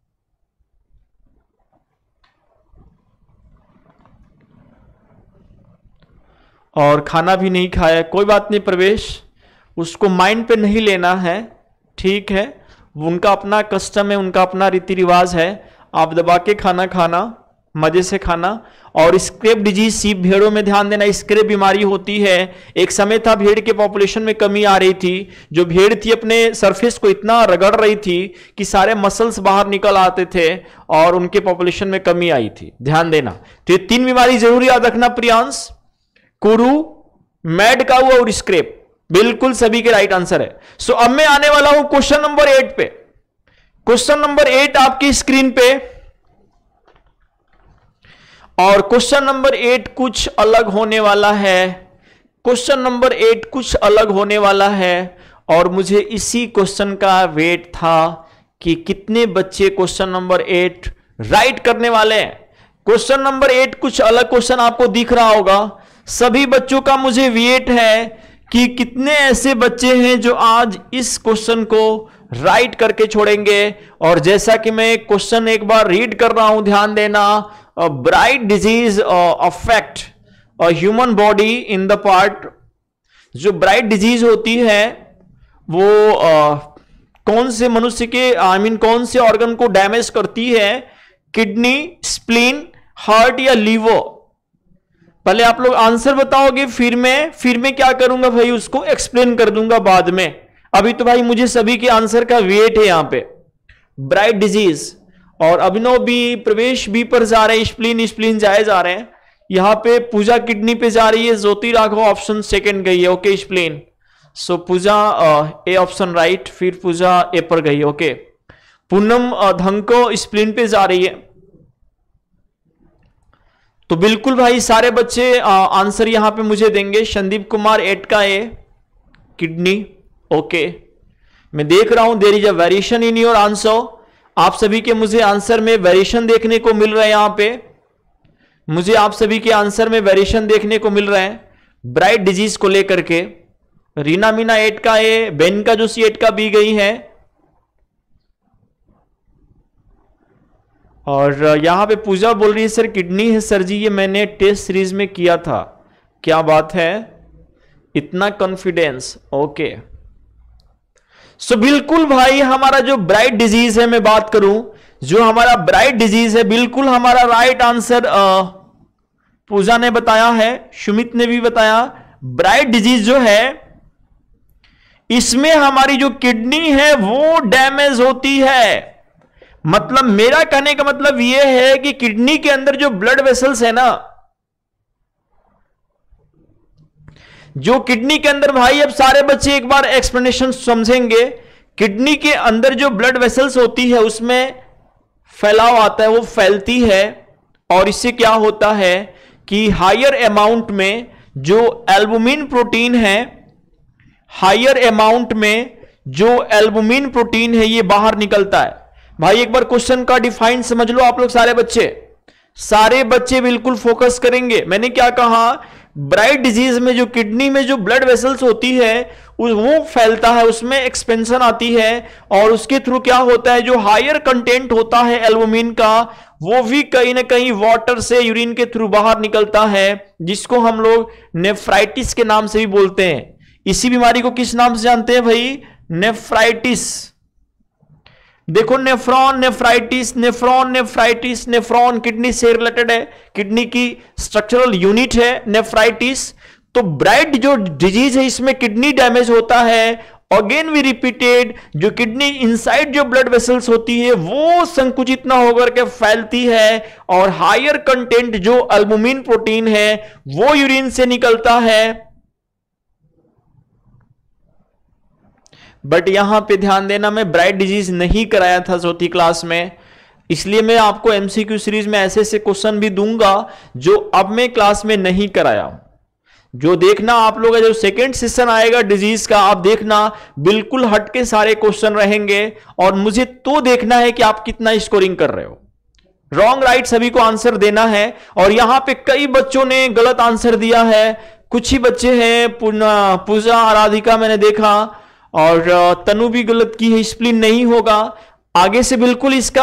और खाना भी नहीं खाया। कोई बात नहीं प्रवेश, उसको माइंड पे नहीं लेना है, ठीक है। उनका अपना कस्टम है, उनका अपना रीति रिवाज है। आप दबा के खाना खाना, मजे से खाना। और स्क्रेप डिजीज सीप भेड़ों में ध्यान देना, स्क्रेप बीमारी होती है। एक समय था भेड़ के पॉपुलेशन में कमी आ रही थी। जो भेड़ थी अपने सरफेस को इतना रगड़ रही थी कि सारे मसल्स बाहर निकल आते थे और उनके पॉपुलेशन में कमी आई थी। ध्यान देना, तो ये तीन बीमारी जरूर याद रखना प्रियांश, कुरु, मैड काऊ और स्क्रेप। बिल्कुल सभी के राइट आंसर है। सो अब मैं आने वाला हूं क्वेश्चन नंबर एट पे। क्वेश्चन नंबर एट आपकी स्क्रीन पे, और क्वेश्चन नंबर एट कुछ अलग होने वाला है। क्वेश्चन नंबर एट कुछ अलग होने वाला है और मुझे इसी क्वेश्चन का वेट था कि कितने बच्चे क्वेश्चन नंबर एट राइट करने वाले हैं। क्वेश्चन नंबर एट कुछ अलग क्वेश्चन आपको दिख रहा होगा। सभी बच्चों का मुझे वेट है कि कितने ऐसे बच्चे हैं जो आज इस क्वेश्चन को राइट करके छोड़ेंगे। और जैसा कि मैं क्वेश्चन एक बार रीड कर रहा हूं, ध्यान देना। Bright disease affect human body in the part, जो ब्राइट डिजीज होती है वो uh, कौन से मनुष्य के आई I मीन mean, कौन से ऑर्गन को डैमेज करती है, किडनी, स्प्लीन, हार्ट या लीवर। पहले आप लोग आंसर बताओगे, फिर मैं फिर मैं क्या करूंगा भाई, उसको एक्सप्लेन कर दूंगा बाद में। अभी तो भाई मुझे सभी के आंसर का वेट है यहां पे। ब्राइट डिजीज, और अभिनव बी, प्रवेश बी पर जा रहे हैं, स्प्लीन स्प्लीन जाए जा रहे हैं। यहां पे पूजा किडनी पे जा रही है, ज्योति राघव ऑप्शन सेकंड गई है, okay spleen. So Puja A option right, फिर पूजा ए पर गई है, ओके। पूनम धंको स्प्लीन पे जा रही है। तो बिल्कुल भाई सारे बच्चे आंसर यहां पे मुझे देंगे। संदीप कुमार एट का ए, किडनी, ओके। मैं देख रहा हूं there is a variation in your answer. आप सभी के मुझे आंसर में वेरिएशन देखने को मिल रहा है। यहां पे मुझे आप सभी के आंसर में वेरिएशन देखने को मिल रहा है ब्राइट डिजीज को लेकर के। रीना मीना एट का ए, बेन का जो सी एट का बी गई है। और यहां पे पूजा बोल रही है सर किडनी है सर जी, ये मैंने टेस्ट सीरीज में किया था। क्या बात है, इतना कॉन्फिडेंस, ओके। सो so, बिल्कुल भाई हमारा जो ब्राइट डिजीज है, मैं बात करूं जो हमारा ब्राइट डिजीज है, बिल्कुल हमारा राइट आंसर पूजा ने बताया है, सुमित ने भी बताया। ब्राइट डिजीज जो है इसमें हमारी जो किडनी है वो डैमेज होती है। मतलब मेरा कहने का मतलब यह है कि किडनी के अंदर जो ब्लड वेसल्स है ना, जो किडनी के अंदर भाई, अब सारे बच्चे एक बार एक्सप्लेनेशन समझेंगे। किडनी के अंदर जो ब्लड वेसल्स होती है उसमें फैलाव आता है, वो फैलती है, और इससे क्या होता है कि हायर अमाउंट में जो एल्बुमिन प्रोटीन है, हायर अमाउंट में जो एल्बुमिन प्रोटीन है ये बाहर निकलता है। भाई एक बार क्वेश्चन का डिफाइन समझ लो आप लोग, सारे बच्चे सारे बच्चे बिल्कुल फोकस करेंगे। मैंने क्या कहा, ब्राइट डिजीज में जो किडनी में जो ब्लड वेसल्स होती है वो फैलता है, उसमें एक्सपेंशन आती है, और उसके थ्रू क्या होता है, जो हायर कंटेंट होता है एल्बुमिन का वो भी कहीं ना कहीं वाटर से यूरिन के थ्रू बाहर निकलता है, जिसको हम लोग नेफ्राइटिस के नाम से भी बोलते हैं। इसी बीमारी को किस नाम से जानते हैं भाई, नेफ्राइटिस। देखो nephron nephritis, nephron nephritis, nephron kidney से रिलेटेड है, किडनी की स्ट्रक्चरल यूनिट है नेफ्राइटिस। तो ब्राइट जो डिजीज है इसमें किडनी डैमेज होता है, अगेन वी रिपीटेड, जो किडनी इनसाइड जो ब्लड वेसल्स होती है वो संकुचित ना होकर के फैलती है, और हायर कंटेंट जो एल्बुमिन प्रोटीन है वो यूरिन से निकलता है। बट यहां पे ध्यान देना, मैं ब्राइट डिजीज नहीं कराया था चौथी क्लास में, इसलिए मैं आपको एमसीक्यू सीरीज में ऐसे ऐसे क्वेश्चन भी दूंगा जो अब मैं क्लास में नहीं कराया। जो देखना आप लोग, जो सेकेंड सेशन आएगा डिजीज का, आप देखना बिल्कुल हटके सारे क्वेश्चन रहेंगे, और मुझे तो देखना है कि आप कितना स्कोरिंग कर रहे हो। रॉन्ग राइट सभी को आंसर देना है, और यहां पे कई बच्चों ने गलत आंसर दिया है, कुछ ही बच्चे हैं, पूजा आराधिका मैंने देखा, और तनु भी गलत की है, स्प्लिन नहीं होगा। आगे से बिल्कुल इसका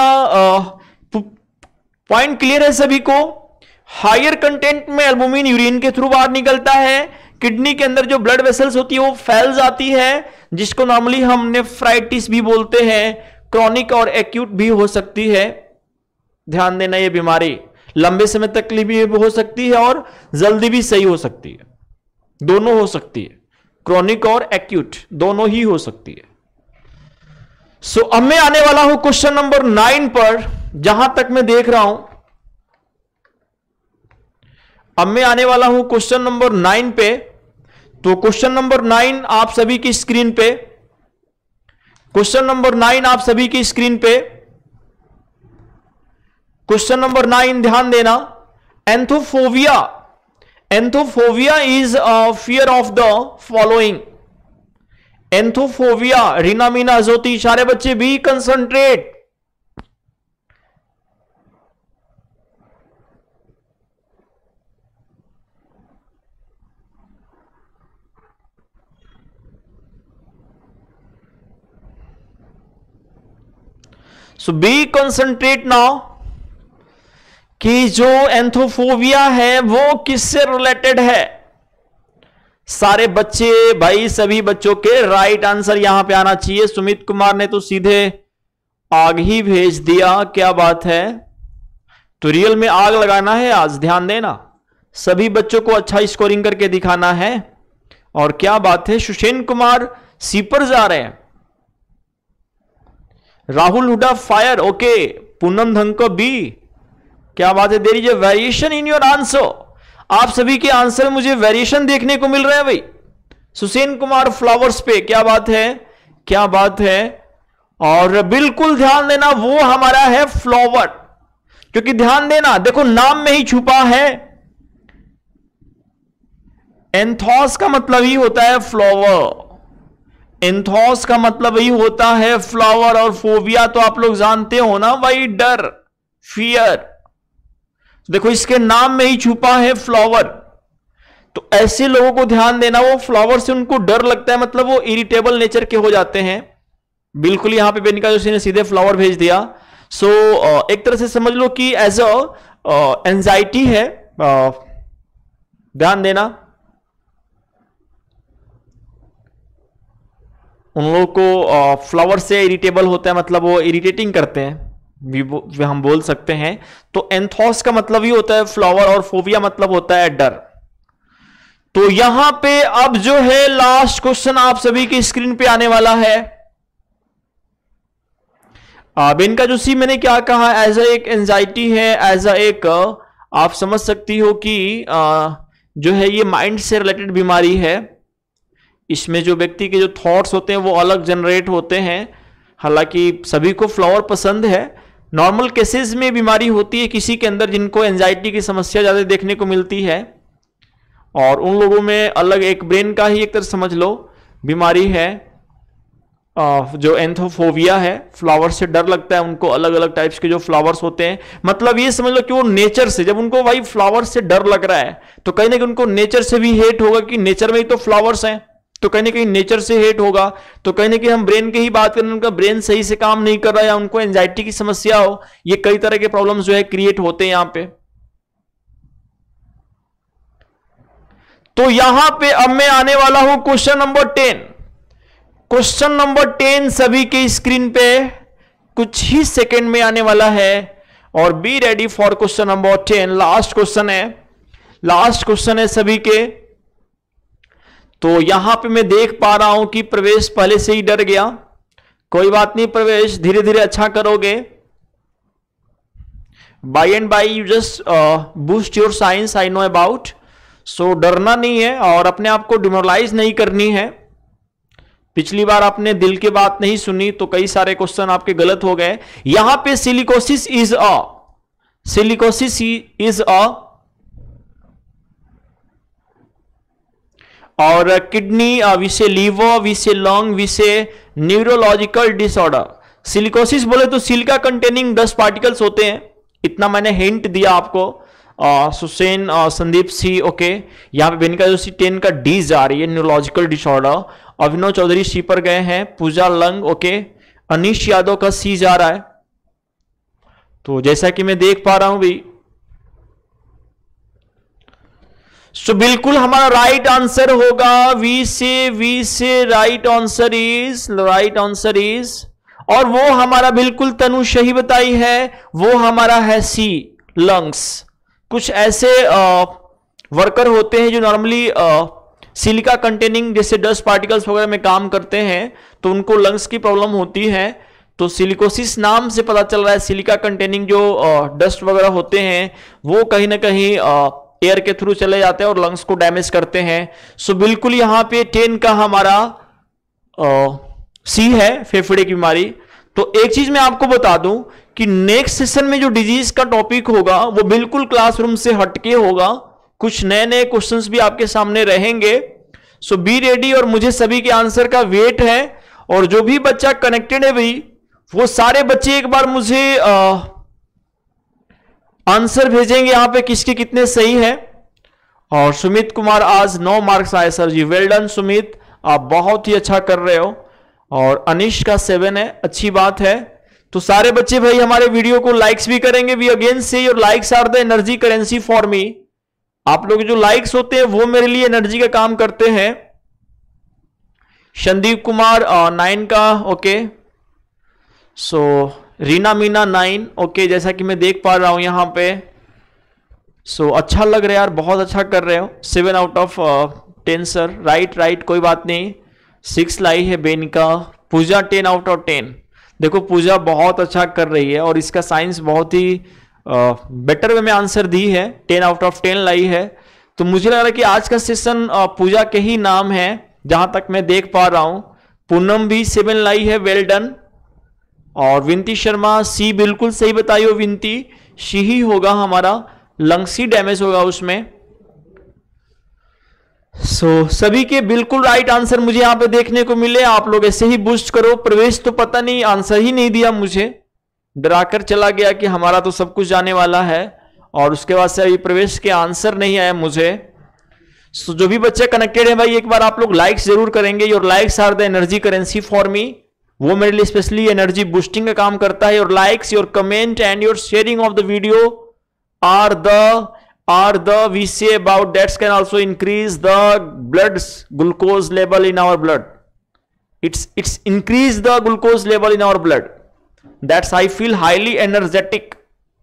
पॉइंट क्लियर है सभी को। हायर कंटेंट में एल्बुमिन यूरिन के थ्रू बाहर निकलता है, किडनी के अंदर जो ब्लड वेसल्स होती है वो फैल जाती है, जिसको नॉर्मली हम नेफ्राइटिस भी बोलते हैं, क्रॉनिक और एक्यूट भी हो सकती है। ध्यान देना, ये बीमारी लंबे समय तक भी हो सकती है और जल्दी भी सही हो सकती है, दोनों हो सकती है, क्रॉनिक और एक्यूट दोनों ही हो सकती है। सो so, अब मैं आने वाला हूं क्वेश्चन नंबर नाइन पर, जहां तक मैं देख रहा हूं, अब मैं आने वाला हूं क्वेश्चन नंबर नाइन पे। तो क्वेश्चन नंबर नाइन आप सभी की स्क्रीन पे, क्वेश्चन नंबर नाइन आप सभी की स्क्रीन पे, क्वेश्चन नंबर नाइन ध्यान देना। Anthophobia, anthophobia is a fear of the following. Anthophobia, Reena Meena Jyoti, सारे बच्चे भी concentrate. So be concentrate now कि जो एंथोफोबिया है वो किससे रिलेटेड है। सारे बच्चे भाई, सभी बच्चों के राइट आंसर यहां पे आना चाहिए। सुमित कुमार ने तो सीधे आग ही भेज दिया, क्या बात है। तो रियल में आग लगाना है आज, ध्यान देना, सभी बच्चों को अच्छा स्कोरिंग करके दिखाना है। और क्या बात है, सुशेन कुमार सी पर जा रहे हैं, Rahul Hooda fire, okay, Poonam Dhanko B, क्या बात है। There is a variation in your answer, आप सभी के आंसर में मुझे वेरिएशन देखने को मिल रहा है भाई। सुसेन कुमार फ्लावर्स पे, क्या बात है, क्या बात है। और बिल्कुल ध्यान देना, वो हमारा है फ्लावर, क्योंकि ध्यान देना, देखो नाम में ही छुपा है, एंथोस का मतलब ही होता है फ्लावर, एंथोस का मतलब ही होता है फ्लावर, और फोबिया तो आप लोग जानते हो ना भाई, डर, फियर। देखो इसके नाम में ही छुपा है फ्लावर, तो ऐसे लोगों को ध्यान देना, वो फ्लावर से उनको डर लगता है, मतलब वो इरिटेबल नेचर के हो जाते हैं। बिल्कुल यहां पे बेनिका जोशी ने सीधे फ्लावर भेज दिया। सो so, एक तरह से समझ लो कि एज अ एंजाइटी है, uh, ध्यान देना। उन लोगों को फ्लावर से इरिटेबल होता है, मतलब वो इरिटेटिंग करते हैं, भी हम बोल सकते हैं। तो एंथोस का मतलब ही होता है फ्लावर, और फोबिया मतलब होता है डर। तो यहां पे अब जो है लास्ट क्वेश्चन आप सभी की स्क्रीन पे आने वाला है। बेनका जोशी, मैंने क्या कहा, एज अ एक एंजाइटी है, एज अ एक आप समझ सकती हो कि आ, जो है ये माइंड से रिलेटेड बीमारी है, इसमें जो व्यक्ति के जो थॉट्स होते हैं वो अलग जनरेट होते हैं। हालांकि सभी को फ्लावर पसंद है। नॉर्मल केसेस में बीमारी होती है किसी के अंदर जिनको एंजाइटी की समस्या ज्यादा देखने को मिलती है, और उन लोगों में अलग एक ब्रेन का ही एक तरह समझ लो बीमारी है, जो एंथोफोबिया है, फ्लावर से डर लगता है उनको। अलग अलग टाइप्स के जो फ्लावर्स होते हैं, मतलब ये समझ लो कि वो नेचर से, जब उनको भाई फ्लावर से डर लग रहा है तो कहीं ना कहीं उनको नेचर से भी हेट होगा कि नेचर में ही तो फ्लावर्स हैं, तो कहीं ना कहीं नेचर से हेट होगा। तो कहीं ना कहीं हम ब्रेन की ही बात करें, उनका ब्रेन सही से काम नहीं कर रहा है या उनको एंजाइटी की समस्या हो, ये कई तरह के प्रॉब्लम्स जो है क्रिएट होते हैं यहां पे। तो यहां पे अब मैं आने वाला हूं question number ten. Question number ten सभी के स्क्रीन पे कुछ ही सेकंड में आने वाला है, और be ready for question number ten. Last question है, लास्ट क्वेश्चन है सभी के। तो यहां पे मैं देख पा रहा हूं कि प्रवेश पहले से ही डर गया। कोई बात नहीं प्रवेश, धीरे धीरे अच्छा करोगे। By and by you just boost your science, I know about. So डरना नहीं है और अपने आप को डिमोरलाइज नहीं करनी है। पिछली बार आपने दिल की बात नहीं सुनी तो कई सारे क्वेश्चन आपके गलत हो गए। यहां पे silicosis is a silicosis is a और किडनी, विसे लीवर, विसे लंग, विसे न्यूरोलॉजिकल डिसऑर्डर। सिलिकोसिस बोले तो सिलिका कंटेनिंग डस्ट पार्टिकल्स होते हैं, इतना मैंने हिंट दिया आपको। Susen Sandeep C, okay. यहां पे बेनिका जोशी टेन का डी जा रही है, neurological disorder. Abhinav Chaudhary C पर गए हैं, पूजा लंग, ओके। अनीश यादव का सी जा रहा है। तो जैसा कि मैं देख पा रहा हूं भाई, सो so, बिल्कुल हमारा राइट आंसर होगा we say, we say right answer is, right answer is, और वो हमारा बिल्कुल तनु सही बताई है, वो हमारा है सी, लंग्स। कुछ ऐसे आ, वर्कर होते हैं जो नॉर्मली सिलिका कंटेनिंग जैसे डस्ट पार्टिकल्स वगैरह में काम करते हैं, तो उनको लंग्स की प्रॉब्लम होती है। तो सिलिकोसिस नाम से पता चल रहा है सिलिका कंटेनिंग जो डस्ट वगैरह होते हैं वो कहीं ना कहीं आ, एयर के थ्रू चले जाते हैं और लंग्स को डैमेज करते हैं। सो बिल्कुल यहां पे टेन का हमारा सी है, फेफड़े की बीमारी। तो एक चीज मैं आपको बता दूं कि नेक्स्ट सेशन में जो डिजीज का टॉपिक होगा वो बिल्कुल क्लासरूम से हटके होगा। कुछ नए नए क्वेश्चंस भी आपके सामने रहेंगे। सो बी रेडी, और मुझे सभी के आंसर का वेट है। और जो भी बच्चा कनेक्टेड है भाई, वो सारे बच्चे एक बार मुझे आ, आंसर भेजेंगे यहां पे किसके कितने सही है। और सुमित कुमार आज नौ मार्क्स आए sir ji, well done Sumit, आप बहुत ही अच्छा कर रहे हो। और अनिश का सेवन है, अच्छी बात है। तो सारे बच्चे भाई हमारे वीडियो को लाइक्स भी करेंगे। We again say your likes are the energy currency for me. आप लोग जो लाइक्स होते हैं वो मेरे लिए एनर्जी का काम करते हैं। संदीप कुमार नाइन का, okay. So Reena Meena nine, okay, जैसा कि मैं देख पा रहा हूं यहां पे। सो so, अच्छा लग रहा है यार, बहुत अच्छा कर रहे हो। Seven out of ten sir, right right, कोई बात नहीं। सिक्स लाई है Benika. Puja ten out of ten. देखो पूजा बहुत अच्छा कर रही है और इसका साइंस बहुत ही बेटर वे में आंसर दी है, टेन आउट ऑफ टेन लाई है। तो मुझे लग रहा है कि आज का सेशन uh, पूजा के ही नाम है जहां तक मैं देख पा रहा हूं। पूनम भी सेवन लाई है, वेल डन। और विनती शर्मा सी बिल्कुल सही बताई हो विनती, सी ही होगा हमारा, लंग्स ही डैमेज होगा उसमें। सो so, सभी के बिल्कुल राइट आंसर मुझे यहां पे देखने को मिले। आप लोग ऐसे ही बूस्ट करो। प्रवेश तो पता नहीं आंसर ही नहीं दिया, मुझे डराकर चला गया कि हमारा तो सब कुछ जाने वाला है, और उसके बाद से अभी प्रवेश के आंसर नहीं आया मुझे। सो so, जो भी बच्चे कनेक्टेड है भाई, एक बार आप लोग लाइक्स जरूर करेंगे। Your likes are the energy currency for me. वो मेरे लिए स्पेशली एनर्जी बूस्टिंग का काम करता है। Your likes, your comment and your sharing of the video are the are the we say about that can also increase the blood's glucose level in our blood. It's it's increase the glucose level in our blood. That's I feel highly energetic.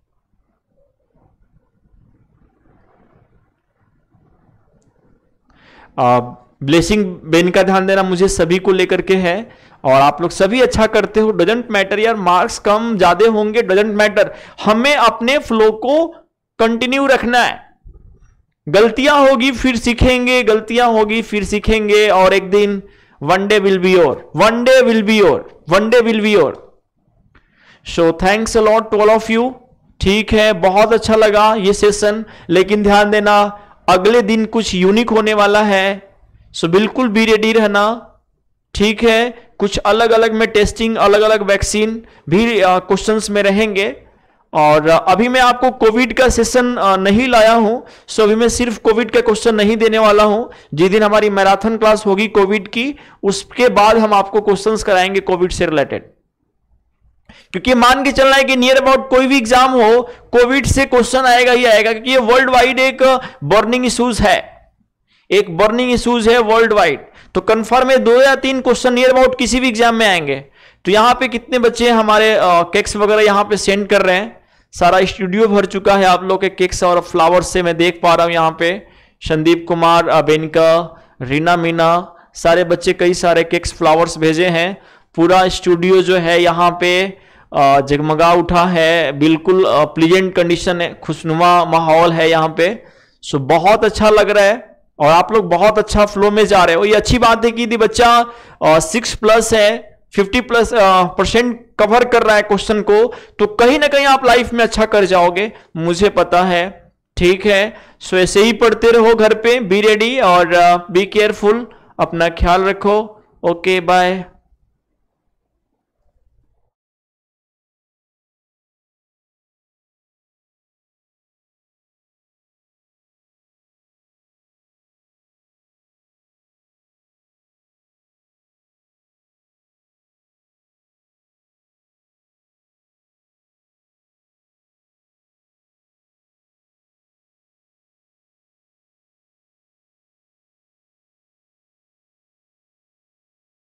Blessing Ben का ध्यान देना मुझे सभी को लेकर के है, और आप लोग सभी अच्छा करते हो। डजंट मैटर यार, मार्क्स कम ज्यादा होंगे, डजंट मैटर। हमें अपने फ्लो को कंटिन्यू रखना है। गलतियां होगी फिर सीखेंगे, गलतियां होगी फिर सीखेंगे, और एक दिन one day will be your, one day will be your, one day will be your. So thanks a lot to all of you. ठीक है, बहुत अच्छा लगा ये सेशन, लेकिन ध्यान देना अगले दिन कुछ यूनिक होने वाला है, सो बिल्कुल बी रेडी रहना। ठीक है, कुछ अलग अलग में टेस्टिंग, अलग अलग वैक्सीन भी क्वेश्चंस में रहेंगे। और अभी मैं आपको कोविड का सेशन नहीं लाया हूं, सो अभी मैं सिर्फ कोविड का क्वेश्चन नहीं देने वाला हूं। जिस दिन हमारी मैराथन क्लास होगी कोविड की, उसके बाद हम आपको क्वेश्चंस कराएंगे कोविड से रिलेटेड। क्योंकि मान के चलना है कि नियर अबाउट कोई भी एग्जाम हो, कोविड से क्वेश्चन आएगा ही आएगा, क्योंकि ये वर्ल्ड वाइड एक बर्निंग इश्यूज है, एक बर्निंग इश्यूज है वर्ल्ड वाइड। तो कंफर्म है दो या तीन क्वेश्चन नियर अबाउट किसी भी एग्जाम में आएंगे। तो यहाँ पे कितने बच्चे हमारे केक्स वगैरह यहाँ पे सेंड कर रहे हैं, सारा स्टूडियो भर चुका है आप लोग के केक्स और फ्लावर्स से, मैं देख पा रहा हूँ यहाँ पे संदीप कुमार, बेनिका, रीना, मीना, सारे बच्चे कई सारे केक्स फ्लावर्स भेजे हैं। पूरा स्टूडियो जो है यहाँ पे जगमगा उठा है, बिल्कुल प्लीजेंट कंडीशन है, खुशनुमा माहौल है यहाँ पे। सो बहुत अच्छा लग रहा है और आप लोग बहुत अच्छा फ्लो में जा रहे हो। ये अच्छी बात है कि यदि बच्चा सिक्स प्लस है, फिफ्टी प्लस परसेंट कवर कर रहा है क्वेश्चन को, तो कहीं ना कहीं आप लाइफ में अच्छा कर जाओगे, मुझे पता है। ठीक है, सो ऐसे ही पढ़ते रहो घर पे, बी रेडी और बी केयरफुल, अपना ख्याल रखो। Okay, bye.